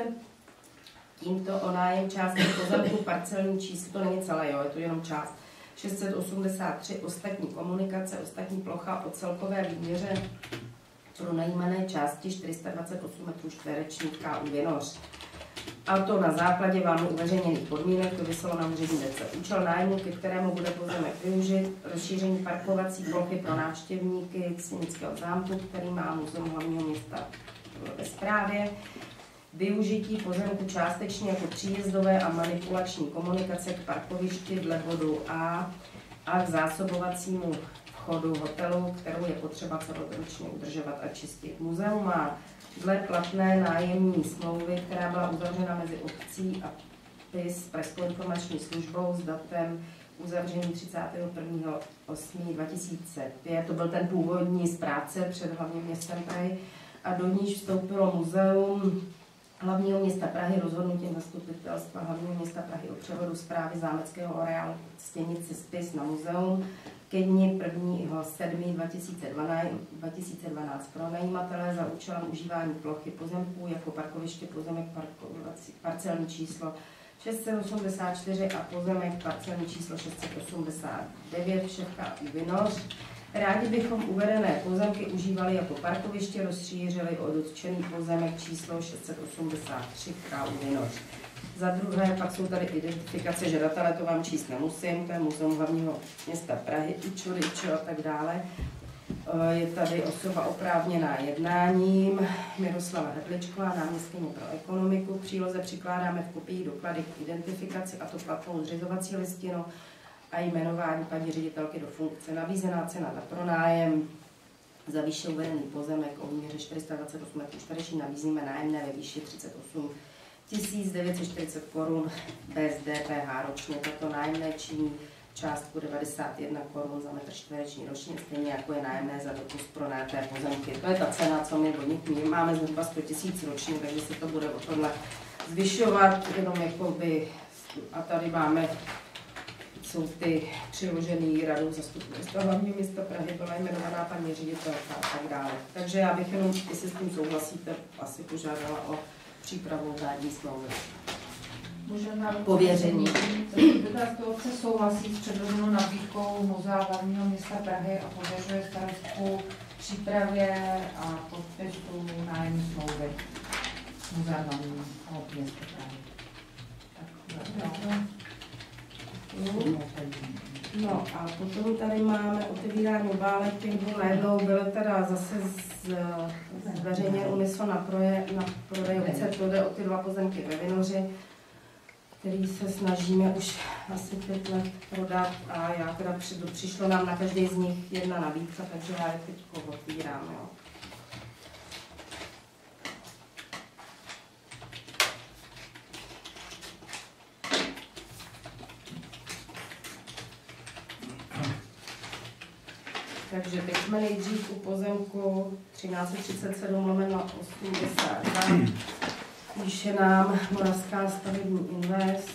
tímto o nájem části pozemku parcelní číslo, to není celé, jo, je to jenom část. šest set osmdesát tři ostatní komunikace, ostatní plocha o celkové výměře pro najímané části čtyři sta dvacet osm metrů čtverečních K U Vinoř. A to na základě vámi uveřejněných podmínek, to vyselo na úřední dece. Účel nájmu, ke kterému bude pozemek využit, rozšíření parkovací plochy pro návštěvníky Cinického zámku, který má Muzeum hlavního města ve správě, využití pozemku částečně jako příjezdové a manipulační komunikace k parkovišti dle bodu A a k zásobovacímu vchodu hotelu, kterou je potřeba celoročně udržovat a čistit. Muzeum má dle platné nájemní smlouvy, která byla uzavřena mezi obcí a P I S Pražskou informační službou s datem uzavření třicátého prvního osmého dva tisíce pět, to byl ten původní správce před hlavním městem Prahy, a do níž vstoupilo muzeum hlavního města Prahy rozhodnutím zastupitelstva hlavního města Prahy o převodu správy zámeckého areálu Stěnice spis na muzeum ke dni prvního sedmého dva tisíce dvanáct pro najímatele za účelem užívání plochy pozemků jako parkoviště pozemek parkovací, parcelní číslo šest set osmdesát čtyři a pozemek parcelní číslo šest set osmdesát devět všech K U Vinoř. Rádi bychom uvedené pozemky užívali jako parkoviště, rozšířili o dotčený pozemek číslo šest set osmdesát tři K U Vinoř. Za druhé, pak jsou tady identifikace žadatele, to vám číst nemusím, to je Muzeum hlavního města Prahy, Ičo, Ičo a tak dále. Je tady osoba oprávněná jednáním, Miroslava Hrdličková, náměstkyně pro ekonomiku. V příloze přikládáme v kopii doklady k identifikaci, a to platnou zřizovací listinu a jmenování paní ředitelky do funkce. Nabízená cena na pronájem za výše uvedený pozemek o výměře čtyři sta dvacet osm metrů čtverečních nabízíme nájemné ve výši třicet osm tisíc devět set čtyřicet korun bez D P H ročně. Tato nájemné činí částku devadesát jedna korun za metr čtvereční ročně, stejně jako je nájemné za dokus pronajaté pozemky. To je ta cena, co my od nich my máme zhruba sto tisíc ročně, takže se to bude o tohle zvyšovat, jenom jakoby, a tady máme, jsou ty přiložený radou zastupitelstva hlavního města Prahy, byla jmenovaná paní ředitelka a tak dále. Takže já bych jenom, jestli s tím souhlasíte, asi požádala o přípravu dání smlouvy. Můžeme pověření. Zastupitelstvo souhlasí s předloženou nabídkou Muzea hlavního města Prahy a pověřuje starostku přípravě a podpisu nájemní smlouvy Muzea hlavního města Prahy. No. No a potom tady máme otevírání obálek, těch dvou najednou bylo teda zase zveřejněn úmysl na, proje, na prodej obce, to jde o ty dva pozemky ve Vinoři, který se snažíme už asi pět let prodat, a já teda při, přišlo nám na každý z nich jedna nabídka, takže já je teď otvírám. Jo. Takže teď jsme nejdřív u pozemku třináct set třicet sedm lomeno osmdesát dva. Píše nám Moravská stavební invest.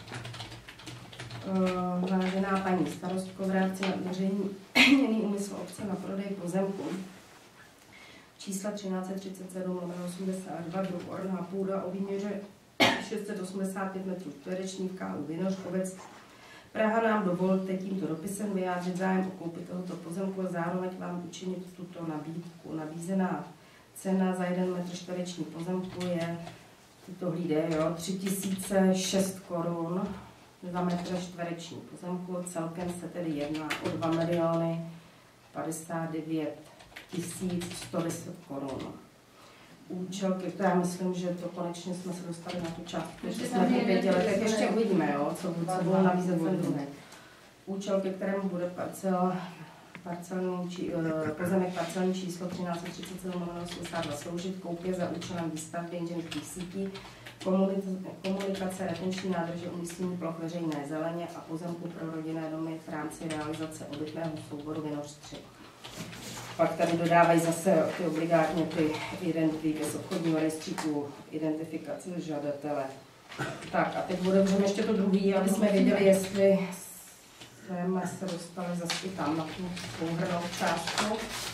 Vážená paní starostko, v reakci na uveřejněný úmysl obce na prodej pozemku čísla třináct set třicet sedm lomeno osmdesát dva, druh orná půda o výměře šest set osmdesát pět metrů čtverečních K U Vinoř, obec Praha, nám dovolte tímto dopisem vyjádřit zájem o koupi tohoto pozemku a zároveň vám učinit tuto nabídku. Nabízená cena za jeden metr čtvereční pozemku je, to hlíde, jo, tři tisíce šest korun za metr čtvereční pozemku. Celkem se tedy jedná o dva miliony padesát devět tisíc sto deset korun. Účel, to já myslím, že to konečně jsme se dostali na tu částku, ještě jsme po pěti letech, ještě uvidíme, jo, co, co bylo nabízet ten druhý. Účel, ke kterému bude parcel, parcelní, či, pozemek parcelní číslo třináct set třicet sedm osmdesát dva sloužit koupě za účelem výstavby inženýrských sítí komunikace, retenční nádrže, umístění ploch veřejné zeleně a pozemku pro rodinné domy v rámci realizace obytného souboru Vinoř tři. Pak tady dodávají zase ty obligátně ty identity z obchodního rejstříku, identifikace žadatele. Tak a teď budeme ještě to druhý, aby jsme věděli, jestli jsme se dostali zase i tam na tu souhrnnou částku.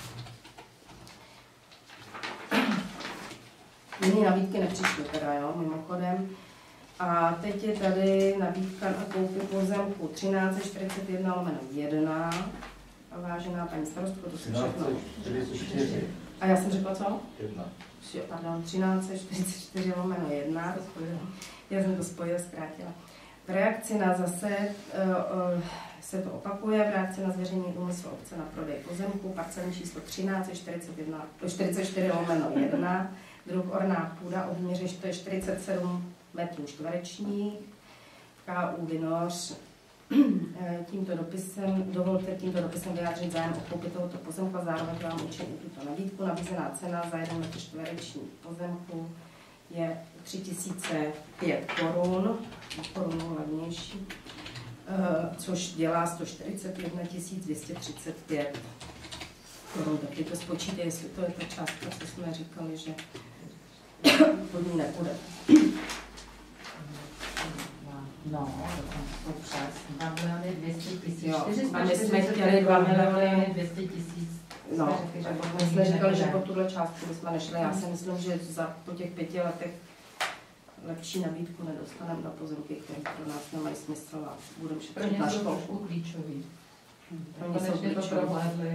Jiné nabídky nepřišly teda, jo, mimochodem. A teď je tady nabídka na koupi pozemku třináct set čtyřicet jedna lomeno jedna. A vážená paní starostko, to se všechno. A já jsem řekla co? Jedna. Pardon, třináct set čtyřicet čtyři lomeno jedna. Já jsem to spojila, zkrátila. V reakci na zase uh, uh, se to opakuje, v reakci na zveřejnění úmyslu obce na prodej pozemku, parcelní číslo třináct set čtyřicet čtyři lomeno jedna, druh orná půda, obměřiš to je čtyřicet sedm metrů čtverečních, v K U Vinoř. Tímto dopisem, dovolte tímto dopisem vyjádřit zájem o koupi tohoto pozemku a zároveň vám učinit tuto nabídku. Nabízená cena za jeden metr čtvereční pozemku je tři tisíce pět korun, korunu levnější, což dělá sto čtyřicet jedna tisíc dvě stě třicet pět korun. Tak to spočítej, jestli to je ta částka, co jsme říkali, že pod ní nepůjde. No, to přes dva miliony dvě stě tisíc. A my jsme chtěli dva miliony dvě stě tisíc. No, my jsme říkali, že po tuhle částku bychom nešli. Já si myslím, že za, po těch pěti letech lepší nabídku nedostaneme na pozemky, které pro nás nemají smysl a budeme šetřit na školku. Klíčový. Pro ně jsou klíčový.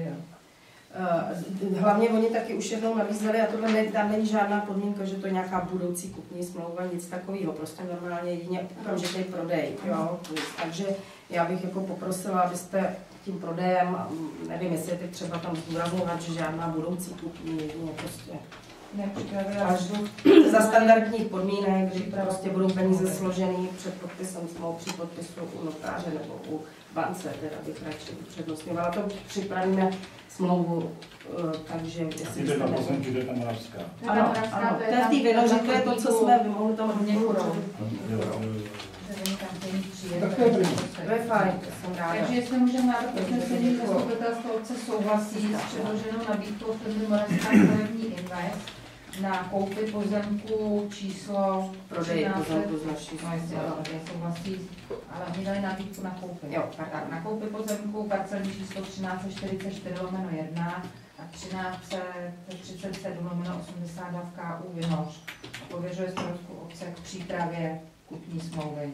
Uh, hlavně oni taky už jednou nabízeli a tohle ne, tam není žádná podmínka, že to je nějaká budoucí kupní smlouva, nic takového, prostě normálně jedině okamžitý prodej, jo. Takže já bych jako poprosila, abyste tím prodejem, nevím, jestli je teď třeba tam zdůrazňovat, že žádná budoucí kupní, jedině prostě až za standardních podmínek, kdy prostě budou peníze složený před podpisem smlouv, při podpisu u notáře nebo u bance, teda bych radši upřednostňovala. To připravíme smlouvu, takže... Jestli jde na pozemky, jde ta Moravská. Ano, ano, to je v té Vinoři, to je to, co jsme vymohli tam hodně kurou. To je fajn, to jsem ráda. Takže jestli můžeme návrh usnesení, zastupitelstvo obce souhlasí s předloženou nabídkou firmy Moravská stavební invest na koupi pozemku číslo prodej pozemku z naší. No jestli souhlasí, ale oni dali nabídku na koupi. Jo, tak na koupi pozemku parcelní číslo třináct set čtyřicet čtyři lomeno jedna a třináct set třicet sedm lomeno osmdesát dva v K U Vinoř. Pověřuje starostku obce k přípravě kupní smlouvy.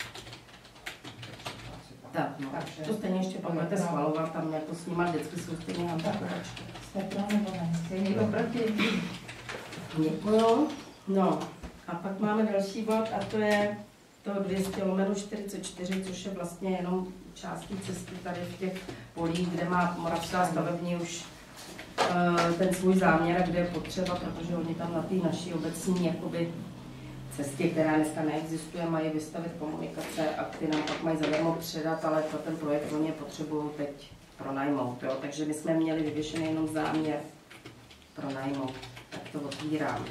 Tak, no. Takže to stejně ještě pak budete schvalovat, tam jako snímat vždycky jsou stejně handikovačky. Jste pro nebo ne? Jste někdo proti? Děkuju. No a pak máme další bod a to je to dvě stě lomeno čtyřicet čtyři, což je vlastně jenom částí cesty tady v těch polích, kde má Moravská stavební už uh, ten svůj záměr, kde je potřeba, protože oni tam na té naší obecní jakoby cestě, která dneska neexistuje, mají vystavit komunikace a ty nám pak mají zadarmo předat, ale pro ten projekt oni je potřebují teď pronajmout. Jo? Takže my jsme měli vyvěšený jenom záměr pronajmout. Tak to otvírám.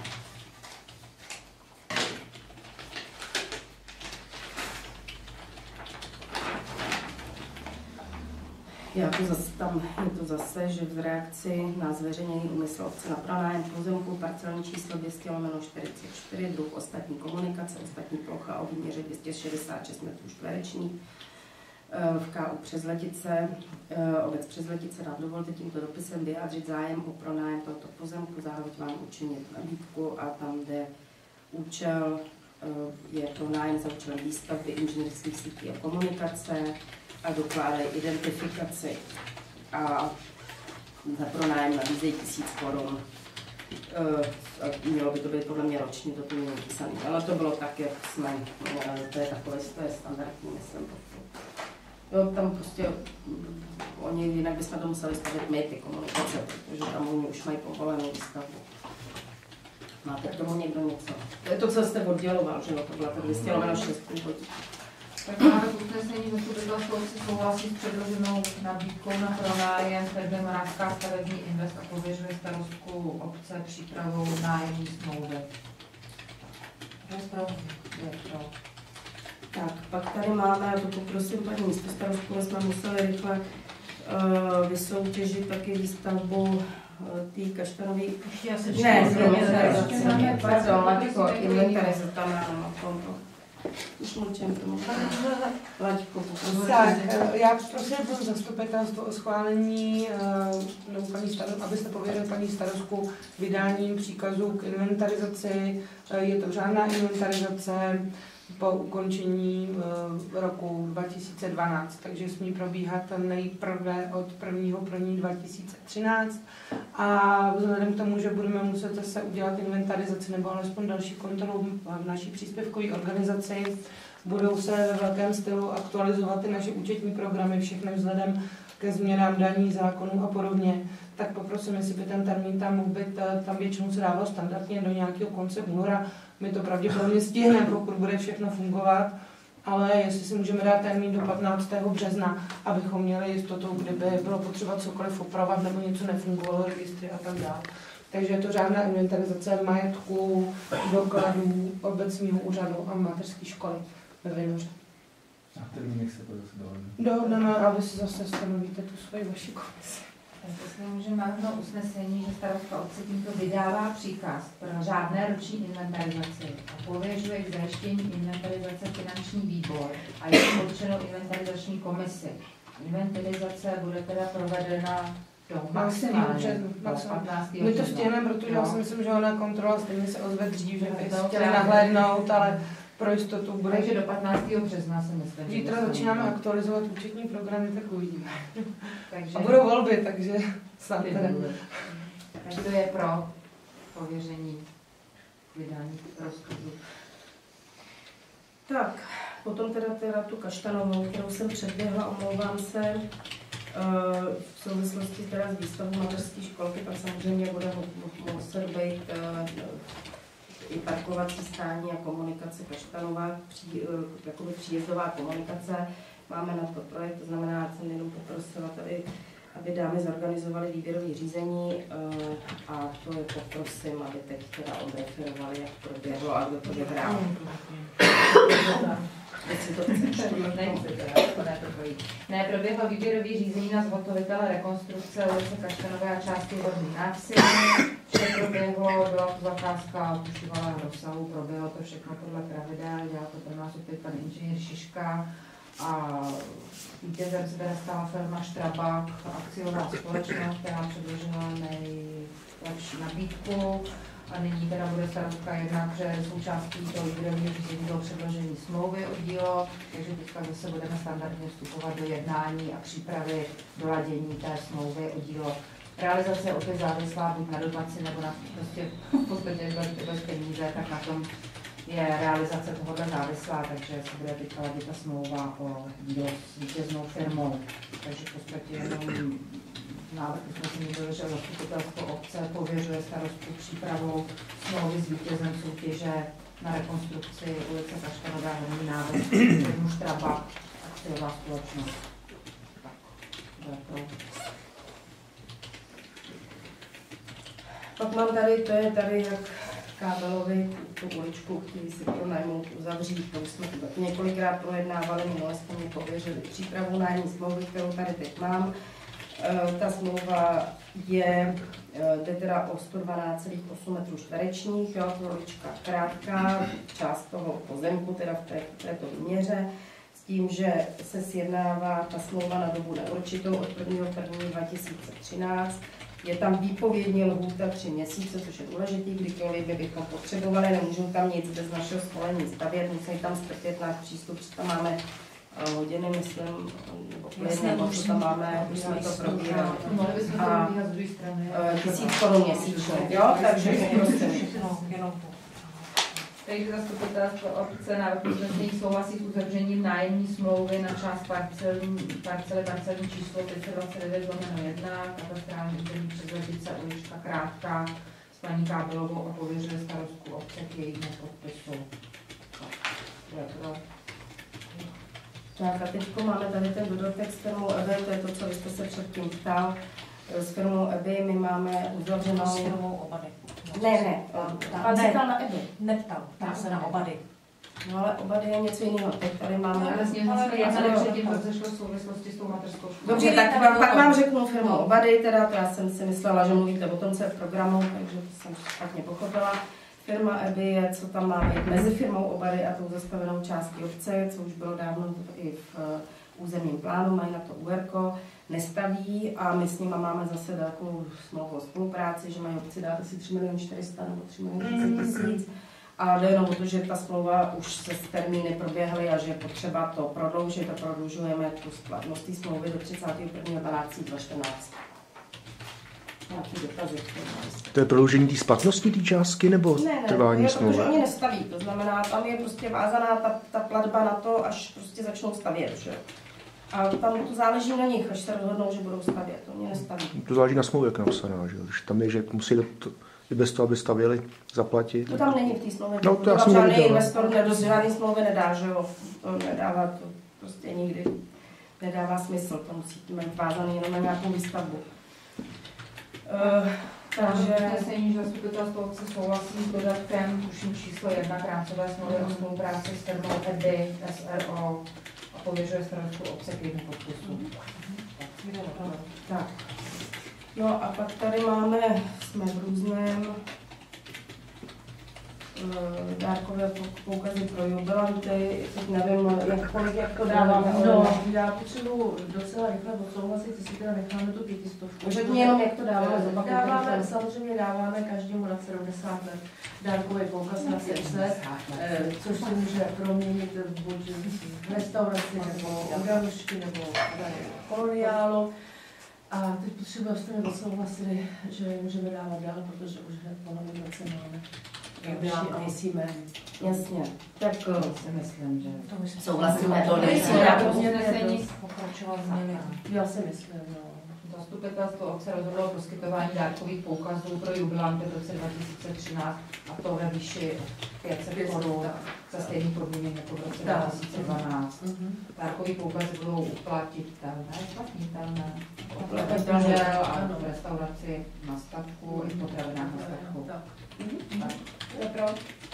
Já to zase, tam je to zase, že v reakci na zveřejnění úmyslu obce na pronájem pozemku parcelní číslo dvě stě lomeno čtyřicet čtyři, druh ostatní komunikace, ostatní plocha o výměře dvě stě šedesát šest metrů čtverečních v K U Přezletice, obec Přezletice nám dovolte tímto dopisem vyjádřit zájem o pronájem tohoto pozemku, zároveň vám učinit nabídku a tam, kde účel je pronájem za účelem výstavby inženýrských sítí a komunikace a dokládají identifikaci a za pronájem nabízejí tisíc korun. Mělo by to být podle mě roční, to tu mělo písaný, ale to bylo tak, jak jsme, to je takové, to je standardní, myslím. Jo, tam prostě, oni jinak bychom to museli stavět my, ty komunikace, protože tam oni už mají povolenou výstavbu. Máte k tomu někdo něco? To je to, co jste odděloval, že jo, to byla to dvě stě lomeno šest původní. Tak máme usnesení zastupitelstvo obce souhlasí s předloženou nabídkou na pronájem firmy Moravská stavební invest a pověřuje starostku obce přípravou nájemní smlouvy. Tak, pak tady máme, já to poprosím paní místostarostku, jsme museli rychle uh, vysoutěžit taky výstavbu uh, té kaštanové... Ne, ne, pardon, Laďko, inventarizace, tam já nemám konto. Už mlčím tomu. Laďko, poprosím. Tak, já prosím to zastupitelstvo o schválení, uh, nebo paní starostku, abyste pověřili paní starostku vydáním příkazu k inventarizaci. Uh, je to řádná inventarizace po ukončení uh, roku dva tisíce dvanáct, takže smí probíhat nejprve od prvního prvního dva tisíce třináct a vzhledem k tomu, že budeme muset zase udělat inventarizaci nebo alespoň další kontrolu v naší příspěvkové organizaci, budou se ve velkém stylu aktualizovat ty naše účetní programy, všechny vzhledem ke změnám daní, zákonů a podobně, tak poprosím, jestli by ten termín tam mohl být, tam většinou se dával standardně do nějakého konce února. My to pravděpodobně stihneme, pokud bude všechno fungovat, ale jestli si můžeme dát termín do patnáctého března, abychom měli jistotu, kdyby bylo potřeba cokoliv opravovat nebo něco nefungovalo, registry a tak dále. Takže je to řádná inventarizace majetku, dokladů, obecního úřadu a mateřské školy ve Vinoře. A v termínech se to zase dohodne. Dohodneme a vy si zase stanovíte tu svoji vaši komisi. Jestli můžeme navrhnout usnesení, že starostka obce tímto vydává příkaz pro řádné roční inventarizaci a pověřuje k zajištění inventarizace finanční výbor a je určenou inventarizační komisi. Inventarizace bude teda provedena do maximálně patnáctého My to stihneme, protože já si myslím, že ona kontrola stejně se ozve dřív, že by chtěli nahlédnout, ale pro jistotu bude. Takže do patnáctého března se myslím. Zítra začínáme aktualizovat účetní programy, tak uvidíme. Takže... A budou volby, takže snad ten. Takže to je pro pověření vydání rozkazu. Tak, potom teda, teda tu kaštanovou, kterou jsem předběhla, omlouvám se. V souvislosti teda s výstavou mateřské školky, tak samozřejmě bude muset být i parkovací stání a komunikace kaštanová, pří, jakoby příjezdová komunikace. Máme na to projekt, to znamená, že jsem jenom poprosila tady, aby dámy zorganizovali výběrové řízení a to je poprosím, aby teď teda odreferovali, jak proběhlo a kdo to vyhrál. Ne, proběhlo výběrové řízení na zhotovitele rekonstrukce ulice Kaštanové a části vodní návsi. Vše proběhlo, byla to zakázka tušivalého rozsahu, proběhlo to všechno podle pravidel, dělal to pro nás opět pan inženýr Šiška a vítězem se teda stala firma Štrabák, akciová společnost, která předložila nejlepší nabídku. A nyní teda bude starostka jednat, že součástí toho výběrového řízení bylo předložení smlouvy o dílo, takže teďka zase budeme standardně vstupovat do jednání a přípravy doladění té smlouvy o dílo. Realizace je opět závislá buď na dotaci nebo na prostě v podstatě bez peníze, tak na tom je realizace tohoto závislá, takže se bude teď ladit ta smlouva o dílo s vítěznou firmou. Takže v podstatě jenom návrh usnesení byl, že zastupitelstvo obce pověřuje starostku přípravou smlouvy s vítězem soutěže na rekonstrukci ulice Kaštanové horní návod, firmu Štrabák, akciová společnost. Tak, to. Pak mám tady, to je tady, jak Kábelovi tu uličku chtěli si pronajmout, uzavřít, to už jsme to několikrát projednávali, minule jsme mě pověřili přípravu nájemní smlouvy, kterou tady teď mám. Ta smlouva je, jde teda o sto dvanáct celá osm metrů čtverečních, jo, to ulička krátká, část toho pozemku, teda v té, této výměře, s tím, že se sjednává ta smlouva na dobu neurčitou od prvního prvního dva tisíce třináct. Je tam výpovědní lhůta tři měsíce, což je důležitý, kdykoliv by bychom potřebovali, nemůžou tam nic bez našeho svolení stavět, musí tam strpět náš přístup, že tam máme hodiny, myslím, nebo plyn, nebo co tam máme, už jsme to probírali. Mohli bychom to probíhat z druhé strany. Tisíc korun měsíčně, jo? Takže poprosím. Takže zastupitelstvo obce návrh usnesení souhlasí s uzavřením nájemní smlouvy na část parcelní, parcely, parcelní číslo pět set dvacet devět lomeno jedna, katastrální území Přezletice, ulička Krátká, s paní Kábelovou a pověřuje starostku obce k jejímu podpisu. Tak a teď máme tady ten dodatek s firmou E V, to je to, co vy jste se předtím ptal. s firmou Eby, my máme uzavřenou... S firmou Obady. Ne, ne, Pan se ptal na Eby. Neptal, ptal se na Obady. No ale Obady je něco jiného, teď tady máme... Ale vlastně jsme jednali předtím, to vzešlo v souvislosti s tou mateřskou školou. Dobře, tak vám, pak vám řeknu firmu Obady, teda to já jsem si myslela, že mluvíte o tomce v programu, takže to jsem špatně pochopila. Firma Eby je, co tam má být mezi firmou Obady a tou zastavenou částí obce, co už bylo dávno i v územním plánu, mají na to ú er ko, nestaví a my s nimi máme zase takovou smlouvu o spolupráci, že mají obci dát asi tři miliony čtyři sta nebo tři miliony tisíc. A jde jenom o to, že ta smlouva už se z termíny proběhly a že je potřeba to prodloužit a prodlužujeme tu splatnost té smlouvy do třicátého prvního dvanáctého dvacet čtrnáct. To je prodloužení té splatnosti té částky nebo ne, ne, trvání smlouvy? Ne, protože oni nestaví, to znamená, tam je prostě vázaná ta, ta platba na to, až prostě začnou stavět, že? A tam to záleží na nich, až se rozhodnou, že budou stavět, oni nestaví. To záleží na smlouvě, jak napsaná, že? Když tam je, že musí do to, i bez toho, aby stavěli, zaplatit. To tam není v té smlouvě. No, to já jsem žádný neviděl. investor do žádné smlouvy nedá, že jo? To nedává, to prostě nikdy nedává smysl, to musíte mít vázaný jenom na nějakou výstavbu. Uh, takže... Usnesení, že zastupitelstvo obce souhlasí s dodatkem, tuším číslo jedna rámcové smlouvy o spolupráci s firmou Eby, es er o a pověřuje starostku obce k jednomu podpisu. Tak. No a pak tady máme, jsme v různém uh, dárkové poukazy pro jubilanty, teď nevím, jak, kolik, jak to dáváme. No, já potřebuji docela rychle odsouhlasit, jestli teda necháme tu pětistovku. Můžete jenom, jak to dáváme? Dáváme, samozřejmě dáváme každému na sedmdesát let dárkový poukaz na set let, což se může proměnit buď v restauraci, nebo odalušky, nebo koloniálu. A teď potřebuji, abyste mi odsouhlasili, že můžeme dávat dál, protože už hned po novém roce máme. Já musíme. Jasně. Tak si myslím, že souhlasíme to nejsou. Pokračovat změny. Já si myslím, no. Zastupitelstvo obce rozhodlo o poskytování dárkových poukazů pro jubilanty v roce dva tisíce třináct a to ve výši pět set korun za stejný podmínek jako v roce dva tisíce dvanáct. Dárkový poukazy budou uplatnitelné, platnitelné, platnitelné a v restauraci na statku i v potravinách na statku. Je pro?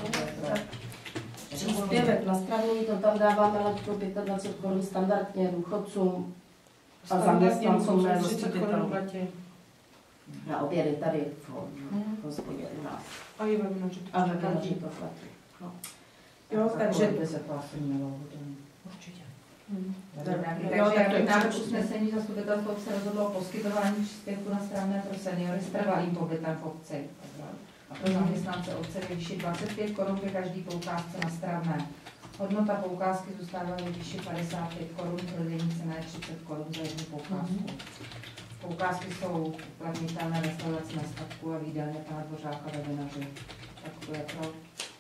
Příspěvek na stravní, to tam dáváme letko dvacet pět korun standardně důchodcům a zaměstnancům ne zastupitelům. Na obědy tady v hospodě u nás. A i ve vinoči. A ve vinoči to platí. No. Jo, takže... by se to asi mělo. Určitě. Takže návrh usnesení zastupitelstvo se rozhodlo o poskytování příspěvku na stravné pro seniory s trvalým pobytem v obci. A pro zaměstnance obce ve výši dvacet pět korun ke každý poukázce na stravné. Hodnota poukázky zůstává ve výši padesát pět korun, prodejní cena je třicet korun za jednu poukázku. Poukázky jsou uplatnitelné restauraci na statku a výdelně pana Dvořáka ve Vinaři. Tak to je pro.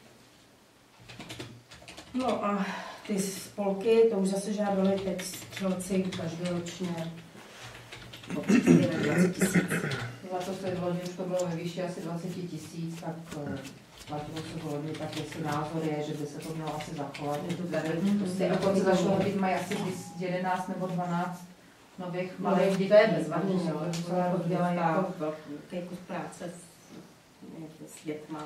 No a ty spolky, to už zase žádali teď střelci každoročně o dvacet tisíc. Letos se vloni už to bylo ve výši asi dvacet tisíc, tak platilo se vloni, tak jestli názor je, že by se to mělo asi zachovat. Ty dokonce začalo být, mají asi jedenáct nebo dvanáct nových malých dětí. To je bezvadný, jo, to dělají jako velký kus práce s dětma.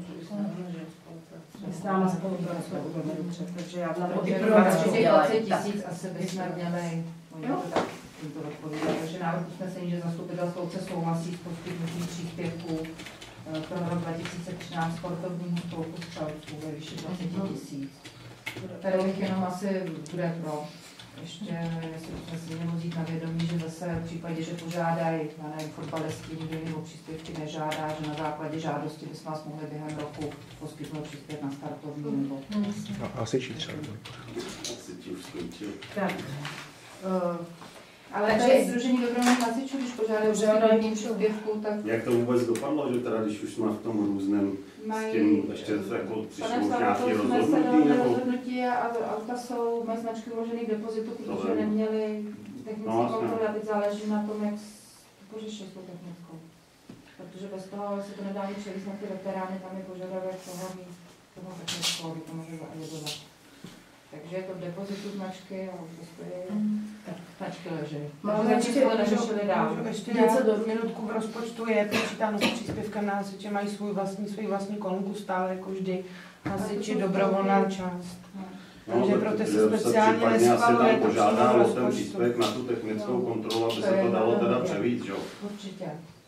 S náma spolupracuje velmi dobře, takže já tam i pro dvacet tisíc asi bychom měli tímto odpovědět. Takže návrh usnesení, že zastupitelstvo obce souhlasí s poskytnutím příspěvků pro rok dva tisíce třináct sportovního spolku střelců ve výši dvacet tisíc. Tady bych jenom asi bude pro. Ještě, jestli jsme si měli vzít na vědomí, že zase v případě, že požádají, já nevím, fotbalisti, nikdy nebo příspěvky nežádá, že na základě žádosti bychom vás mohli během roku poskytnout příspěvek na startovní nebo... A hasiči třeba. Hasiči už skončil. Tak. Uh, ale takže to je Sdružení dobrovolných hasičů, když požádají o poskytnutí příspěvku, tak... Jak to vůbec dopadlo, že teda, když už jsme v tom různém Mají, s tím, ještě se jako přišlo nějaké rozhodnutí? rozhodnutí? Nebo... rozhodnutí a auta jsou, mají značky uložené v depozitu, protože neměli technické no, kontroly a teď záleží na tom, jak pořešit tu technickou. Protože bez toho se to nedá mít převízt na ty veterány, tam je požadavek toho mít toho technickou, aby to může zajedovat. Takže jako depozitu značky a postoje, tak značky leží. Máme ještě neřešili dál. Ještě něco do minutku v rozpočtu je počítáno s příspěvkem na hasiče, mají svůj vlastní, svůj vlastní kolonku stále jako vždy. Hasiči dobrovolná část. No, takže pro ty se speciálně neschvaluje. Asi tam to požádá o ten příspěvek na tu technickou kontrolu, aby se to dalo teda převít, jo? Určitě.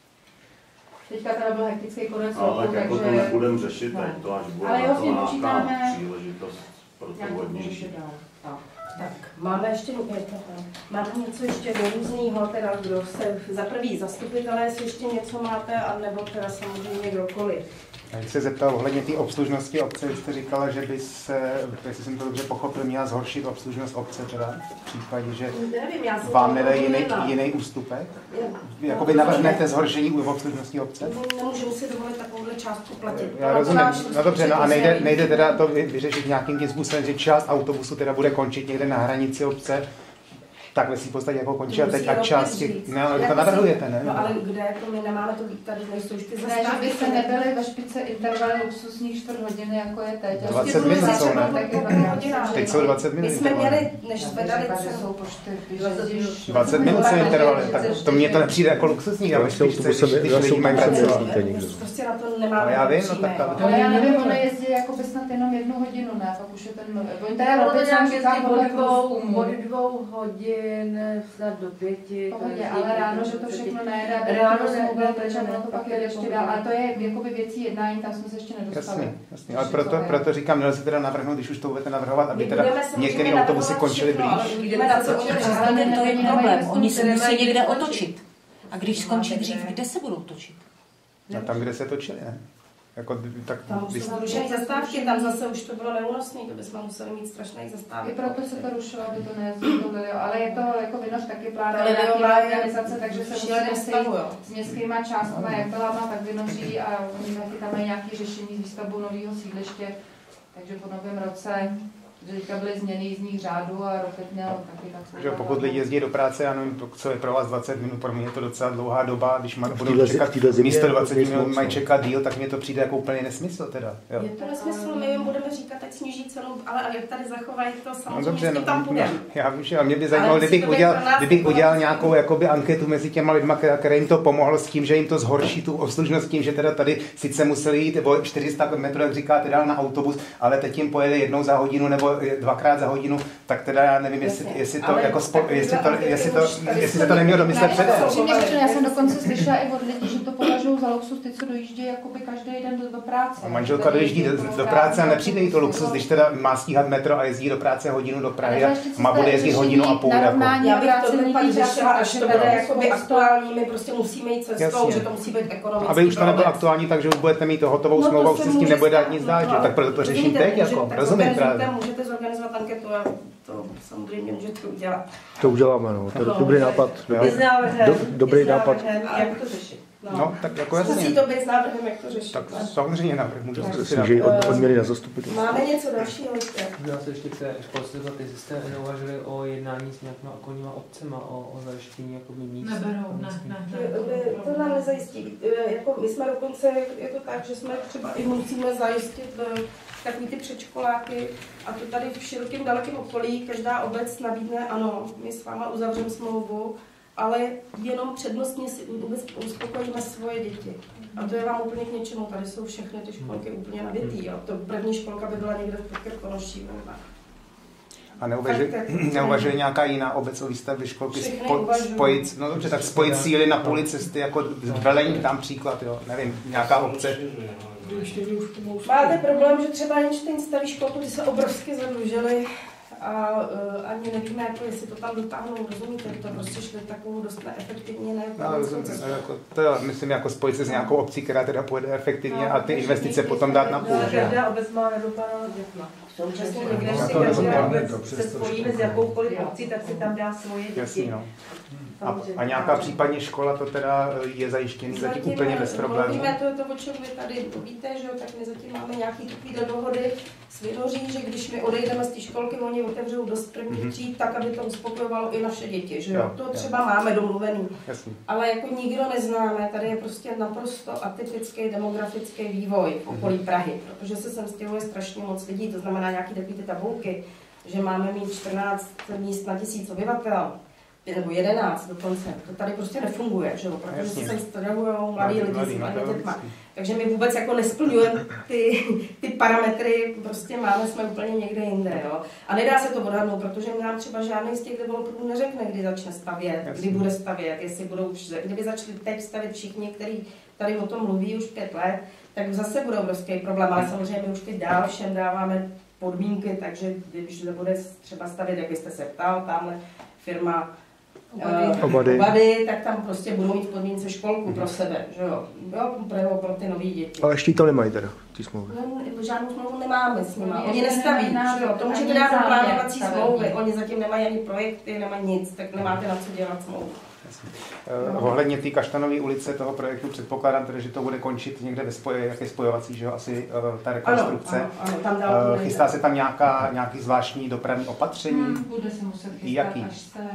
Teďka teda byl hektický konec roku, takže... Ale jako to nebudeme řešit, teď to až bude na to nějaká příležitost pro to hodnější. Tak, máme ještě máme něco ještě do různýho, teda kdo se za prvý zastupitelé, jestli ještě něco máte, anebo teda samozřejmě kdokoliv. Já bych se zeptal ohledně té obslužnosti obce, jste říkala, že by se, jestli jsem to dobře pochopil, měla zhoršit obslužnost obce teda, v případě, že nevím, já vám nedají jiný, jiný ústupek? Jakoby navrhnete zhoršení u obslužnosti obce? Nemůžu si dovolit takovouhle částku platit. Já rozumím, no dobře, no a nejde, nejde teda to vyřešit nějakým tím způsobem, že část autobusu teda bude končit někde na hranici obce, takhle si v podstatě jako končí a teď a část těch, ne, ale to navrhujete, ne? No ale kde, to my nemáme to být, tady nejsou už ty zastávky. Ne, že byste nebyli ve špice intervaly luxusních čtvrt hodiny, jako je teď. dvacet minut jsou, ne? Teď jsou dvacet minut. My jsme měli, než jsme dali cenu. dvacet minut jsou intervaly, tak to mně to nepřijde jako luxusní, ale když lidi mají pracovat. Prostě na to nemáme. Ale já vím, no tak ale já nevím, ono jezdí jako by snad jenom jednu hodinu, ne? Pak už je ten, oni teda robic nám říká od dvou hodin, snad do pěti. Pohodě, ale ráno, že to všechno nejde, ráno se mobil, takže ono to pak jde ještě dál, ale to je jakoby věcí jednání, tam jsme se ještě nedostali. Jasně, jasně, ale proto, proto říkám, nelze teda navrhnout, když už to budete navrhovat, aby teda některé autobusy končily blíž. To je problém, oni se musí někde otočit. A když skončí dřív, kde se budou točit? No tam, kde se točili, ne? Jako, tak, tam už jsou rušené zastávky, tam zase už to bylo neúnosné, to bychom museli mít strašných zastávek. I proto se to rušilo, aby to nejezdilo, ale je to jako vinož taky plánuje nějaký organizace, takže se musíme sejít s městskýma částma, jak byla, tak vinoří a oni taky tam mají nějaké řešení s výstavbou nového sídliště, takže po novém roce, že teďka byly změny jízdních řádů a roket měl taky tak. Takže pokud lidi jezdí do práce, já nevím, co je pro vás dvacet minut, pro mě je to docela dlouhá doba, když má, budou čekat místo dvacet minut, mají čekat díl, tak mě to přijde jako úplně nesmysl teda. Jo. Je to nesmysl, my jim budeme říkat, ať sníží cenu, ale jak tady zachovají to samozřejmě, no, dobře, no, tam bude. Já vím, že mě by zajímalo, kdybych udělal, kdybych udělal nějakou jakoby anketu mezi těma lidma, které jim to pomohlo s tím, že jim to zhorší tu obslužnost tím, že teda tady sice museli jít o čtyři sta metrů, jak říkáte, dál na autobus, ale teď jim pojede jednou za hodinu nebo dvakrát za hodinu, tak teda já nevím, jestli, jestli to jako spo, jestli to, jestli to, jestli se to nemělo domyslet předem. Já jsem dokonce slyšela i od lidí, že to považují za luxus, ty, co dojíždí jakoby každý den do, do práce. A manželka dojíždí do, do práce a nepřijde jí to luxus, když teda má stíhat metro a jezdí do práce hodinu do Prahy a má bude jezdit hodinu a půl. Jako. Já bych to pak řešila, až to bude jakoby aktuální, my prostě musíme jít cestou, jasně, že to musí být ekonomický. Aby už to nebylo aktuální, takže už budete mít to hotovou no, smlouvu, se s tím nebude dát nic dát, že? Tak proto to řeším teď, jako, rozumím právě. Můžete zorganizovat anketu a to samozřejmě můžete udělat. To uděláme, no. To je no, dobrý nápad. Dobrý, do, dobrý nápad. Jak to řešit? No, no tak jako jasně. Musí to být s návrhem, jak to řešit. Tak samozřejmě návrh můžu to snížit od, odměny na zastupitelství. Máme něco dalšího ještě? Já se ještě chce školství zeptat, jestli jste neuvažili o jednání s nějakýma okolníma obcema, o, o zajištění jako míst. Neberou, ne, ne, ne. To nám nezajistí. Jako my jsme dokonce, je to tak, že jsme třeba i musíme zajistit takový ty předškoláky a to tady v širokém dalekém okolí každá obec nabídne, ano, my s váma uzavřeme smlouvu, ale jenom přednostně si uspokojíme svoje děti. A to je vám úplně k něčemu, tady jsou všechny ty školky úplně nabitý. A to první školka by byla někde v Podkrkonoší. A neuvažuje, neuvažuje nějaká jiná obec o výstavbě školky spo, spojit, no dobře, tak spojit síly na půli cesty, jako Velení tam příklad, jo, nevím, nějaká obce. Máte problém, že třeba Einstein staví školku, ty se obrovsky zadlužili a uh, ani nevíme, jako, jestli to tam dotáhnou, rozumíte, to prostě šli takovou dost neefektivně, ne? No, rozumím, jako, to je, myslím, jako spojit se s nějakou obcí, která teda půjde efektivně no, a ty investice potom dát na půl, že? Každá obec má nedoplanou dětma. Současně někde si každá obec se spojíme s jakoukoliv obcí, tak si tam dá svoje děti. Jasný, no. A, a nějaká případně škola to teda je zajištěný zatím, zatím úplně bez problémů? Mluvíme to, to, o čem vy tady víte, že jo, tak my zatím máme nějaký takovýhle dohody s Vinoří, že když my odejdeme z té školky, oni otevřou dost prvních mm-hmm. tříd, tak aby to uspokojovalo i naše děti, že jo. jo to třeba jo. máme domluvený. Jasný. Ale jako nikdo neznáme, tady je prostě naprosto atypický demografický vývoj v okolí Prahy, protože se sem stěhuje strašně moc lidí, to znamená nějaký takový ty tabulky. že máme mít čtrnáct míst na tisíc obyvatel, nebo jedenáct dokonce. To tady prostě nefunguje, že jo? Protože se sem stavují mladí lidi s malými dětma. Takže my vůbec jako nesplňujeme ty, ty parametry, prostě máme, jsme úplně někde jinde, jo? A nedá se to odhadnout, protože nám třeba žádný z těch developerů neřekne, kdy začne stavět, Jasně. kdy bude stavět, jestli budou, kdyby začali teď stavět všichni, kteří tady o tom mluví už pět let, tak zase budou obrovský problém, ale samozřejmě my už teď dál všem dáváme podmínky, takže když nebude třeba stavět, jak byste se ptal, tamhle firma Obady. Obady, tak tam prostě budou mít v podmínce školku pro sebe, že jo, jo pro, pro ty nový děti. Ale ještě tam nemají teda, ty smlouvy. No, žádnou smlouvu nemáme s nimi, oni nestaví, že jo, to můžete dát do plánovací smlouvy, oni zatím nemají ani projekty, nemají nic, tak nemáte na co dělat smlouvu. No. Ohledně té Kaštanové ulice toho projektu předpokládám tedy, že to bude končit někde ve spoje, jaké spojovací, že jo, asi uh, ta rekonstrukce. Ano, ano, ano, tam dál uh, chystá se tam nějaká, nějaký zvláštní dopravní opatření? Hmm, bude se muset chystat, Jaký? Až se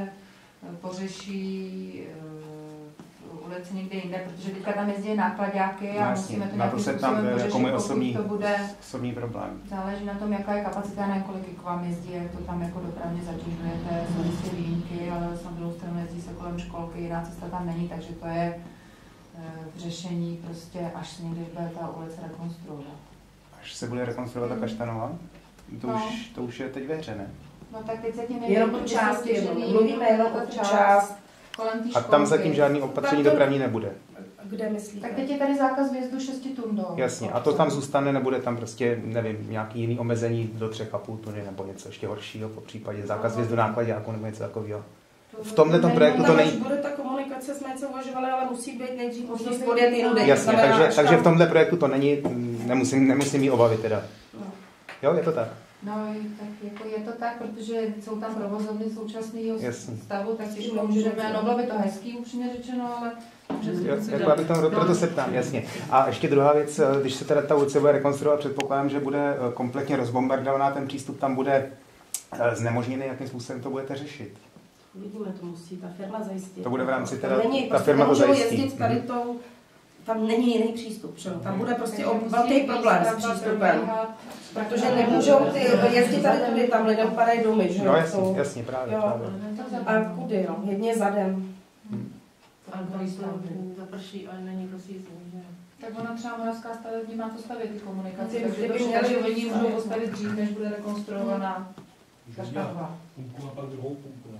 pořeší uh, ulici někde jinde, protože teďka tam jezdí nákladáky a no, musíme to nějakým způsobem pořešit, jako můj osobní, to bude osobní problém. Záleží na tom, jaká je kapacita, na kolik k vám jezdí, jak to tam jako dopravně zatěžujete, jsou jistě výjimky, ale na druhou stranu jezdí se kolem školky, jiná cesta tam není, takže to je uh, v řešení prostě, až se někdy bude ta ulice rekonstruovat. Až se bude rekonstruovat ta Kaštanová? To, no. už, to už je teď ve hře, ne? No tak teď se tím jenom tu část, mluvíme jenom o tu část. A tam zatím žádný opatření to... dopravní nebude. Kde myslíte? Tak teď je tady zákaz vjezdu šesti tun do. Jasně, a to tam zůstane, nebude tam prostě, nevím, nějaký jiný omezení do třech a půl tuny nebo něco ještě horšího, po případě zákaz vjezdu nákladáků nebo něco takového. V tomhle tom projektu to není. Bude ta komunikace, jsme něco uvažovali, ale musí být nejdřív možnost podjet jinou. Jasně, takže, takže v tomhle projektu to není, nemusím, nemusím jí obavit teda. Jo, je to tak. No, tak jako je to tak, protože jsou tam provozovny současného stavu, tak těžko můžeme, no bylo by to hezký, upřímně řečeno, ale... Jo, jako abych tam, proto se ptám, jasně. A ještě druhá věc, když se teda ta ulice bude rekonstruovat, předpokládám, že bude kompletně rozbombardovaná, ten přístup tam bude znemožněný, jakým způsobem to budete řešit? Vidíme, to musí ta firma zajistit. To bude v rámci teda, není, ta firma to zajistí. Jezdit tady tou, tam není jiný přístup, že? Tam bude prostě velký problém s přístupem. Protože nemůžou ty jezdit tady tudy, tam lidem padají domy, že jo? No jasně, jasně, právě, jo. právě. A kudy, jo? Jedně zadem. Hmm. A to zaprší, ale není kdo si jízdí, tak ona třeba Moravská stavební má postavit ty komunikace, takže to že oni můžou postavit dřív, než bude rekonstruovaná Kaštanová. Půlku a pak druhou půlku.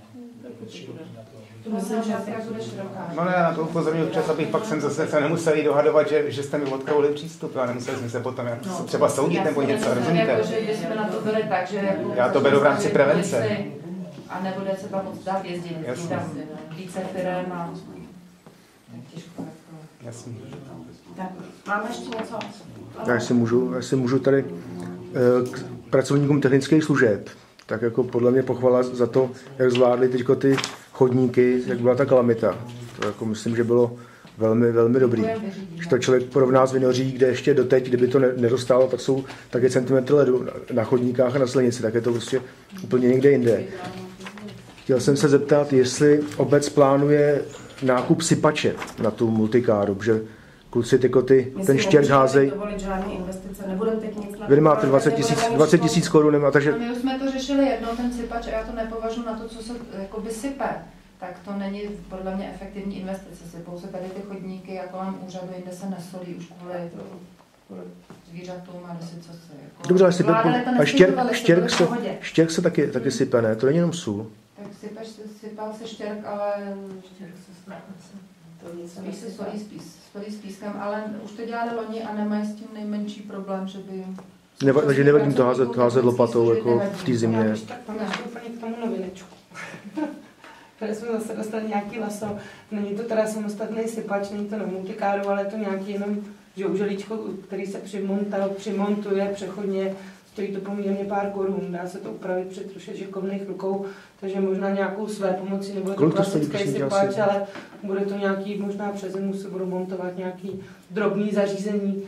To myslím, že asi bude široká. No ne, já na to upozorňuji včas, abych pak jsem zase se nemusel jí dohadovat, že, že jste mi odkrouhli přístup, a nemusel jsem se potom jak no, třeba soudit nebo něco, rozumíte? Jako, že bychom na to byli tak, že jako já to beru v rámci prevence. A nebude se tam moc dát jezdit, tam více firem a těžko. Jasně. Tak, máme ještě něco? Já si můžu, já si můžu tady k pracovníkům technických služeb, tak jako podle mě pochvala za to, jak zvládli teďko ty chodníky, jak byla ta kalamita. To jako myslím, že bylo velmi, velmi dobrý. Když to člověk porovná s Vinoří, kde ještě doteď, kdyby to nedostalo, tak jsou také centimetry ledu na chodníkách a na silnici, tak je to prostě úplně někde jinde. Chtěl jsem se zeptat, jestli obec plánuje nákup sypače na tu multikáru, protože kluci tyko ty, ten štěrk házej. Vy máte dvacet tisíc korun, takže... No, my už jsme to řešili jednou, ten sypač, a já to nepovažuji na to, co se jakoby sype. Tak to není podle mě efektivní investice. Sypou se tady ty chodníky a kolem úřadu, jinde se nesolí už kvůli zvířatům a desi co se. Jako... Dobře, ale sype, a štěrk, štěrk, se, štěrk se taky, taky sype, ne? To není jenom sůl. Tak sypač, sypal se štěrk, ale štěrk se spíš se solí s, solí s pískem, ale už to dělali loni a nemají s tím nejmenší problém, že by... Neva, takže nevadím to házet, házet lopatou jako v té zimě. Tak tam ještě úplně k tomu novinečku. Tady jsme zase dostali nějaký laso. Není to teda samostatný sypač, není to na multikáru, ale je to nějaký jenom žouželíčko, který se přimontal, přimontuje přechodně. Stojí to poměrně pár korun, dá se to upravit při trošku šikovných rukou, takže možná nějakou své pomoci, nebo to klasický sypač, ale bude to nějaký, možná přes zimu se budou montovat nějaký drobný zařízení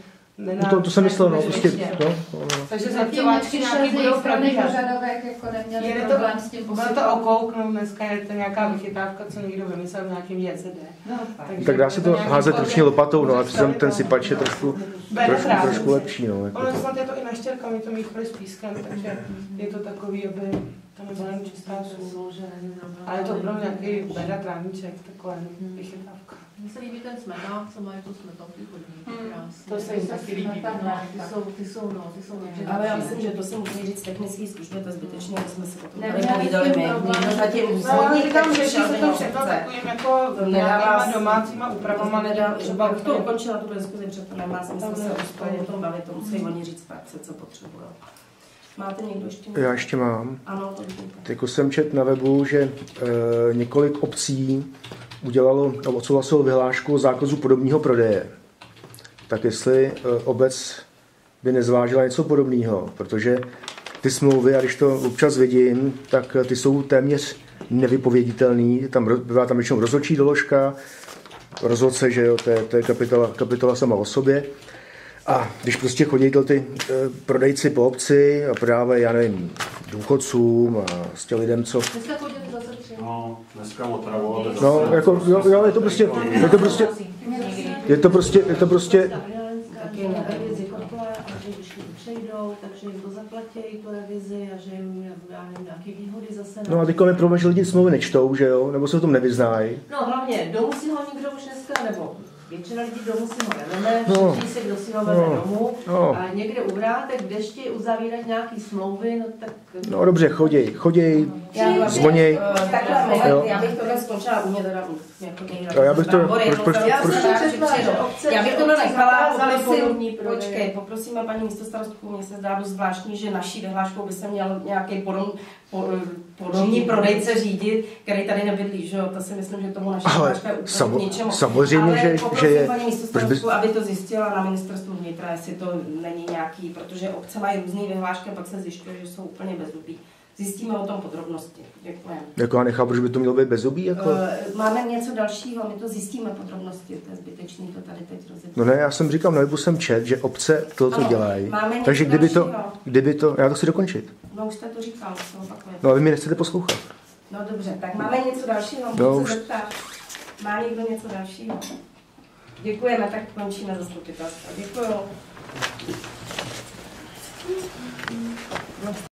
Nená, to, to jsem myslel, no, prostě, no, no, no. Takže Zatím zlepšovačky nějaký budou probíhat. požadavek, jako neměli Je to, problém s tím bylo to okouknout, dneska je to nějaká vychytávka, co někdo vymyslel v nějakým J C D. No, tak. tak dá se to házet ruční lopatou, no a přitom ten sypač je trošku, trošku, trošku lepší, no. Jako ono snad je to i na štěrka, my to míchali s pískem, takže je to takový, aby tam nebyla jen čistá sůl. Ale je to opravdu nějaký beda tráníček, taková vychytávka. Mně se líbí ten smeták, co mají tu smetanky chodníky, krásně. To se jim taky líbí. No, ty jsou, ty jsou, no, ty jsou dobře. Ale já myslím, že to si musí říct technický služby, to je zbytečně, aby jsme si o tom tady Neměli povídali my. Někdo zatím zvodník, tak přišel do něho chce. Takovým jako nějakýma domácíma úpravama nedá. Třeba bych to ukončila tu diskuzi, protože to nemá smysl se o tom bavit, to musí oni říct praxe, co potřebují. Máte někdo ještě? Já ještě mám. Ano, to Jako jsem četl na webu, že e, několik obcí udělalo, nebo odsouhlasilo vyhlášku o zákazu podobného prodeje. Tak jestli e, obec by nezvážila něco podobného, protože ty smlouvy, a když to občas vidím, tak ty jsou téměř nevypověditelný. Tam byla tam většinou rozhodčí doložka, rozhodce, že jo, to je, to je kapitola, kapitola sama o sobě. A když prostě chodí ty e, prodejci po obci a prodávají, já nevím, důchodcům a s těm lidem, co... Dneska chodili zase tři. No, dneska otravu, ale zase... No, jako, jo, jo, je to prostě, je to prostě, je to prostě, je to prostě... Taky na revizi kotle a že když přejdou, takže jim to zaplatí, tu revizi a že jim já nevím, nějaké výhody zase... No a teďka mi problém, že lidi smlouvy nečtou, že jo, nebo se o tom nevyznají. No hlavně, domů si ho nikdo už dneska, nebo většina lidí domů si ho neveme, no. všichni si kdo si ho veme no. domů no. a někde u vrátek, kde ještě uzavírat nějaký smlouvy, no tak... No dobře, choděj, choděj, zvoněj. Takhle moment, já bych tohle skončila u mě teda jako nejradši. Já bych to, proč, proč, proč, já bych to nechala, poprosím, počkej, poprosíme paní místostarostku, mně se zdá dost zvláštní, že naší vyhláškou by se měl nějaký podobný podobný prodejce řídit, který tady nebydlí, že jo, to si myslím, že tomu naše vyhláška je úplně k ničemu. Samozřejmě, že, že je... paní místostarostku, aby to zjistila na ministerstvu vnitra, jestli to není nějaký, protože obce mají různý vyhlášky a pak se zjišťuje, že jsou úplně bezzubí. Zjistíme o tom podrobnosti. Děkujeme. Jako já nechápu, že by to mělo být bezzubí? Jako... Uh, máme něco dalšího, my to zjistíme podrobnosti, to je zbytečný to tady teď rozjet. No ne, já jsem říkal, na webu jsem čet, že obce tohle dělají. Takže kdyby to, kdyby to, já to chci dokončit. No už jste to říkal, co opakujete. No a vy mi nechcete poslouchat. No dobře, tak máme něco dalšího, můžu no, se už... zeptat. Má někdo něco dalšího? Děkujeme, tak končíme zastupitelstvo. Děkuju.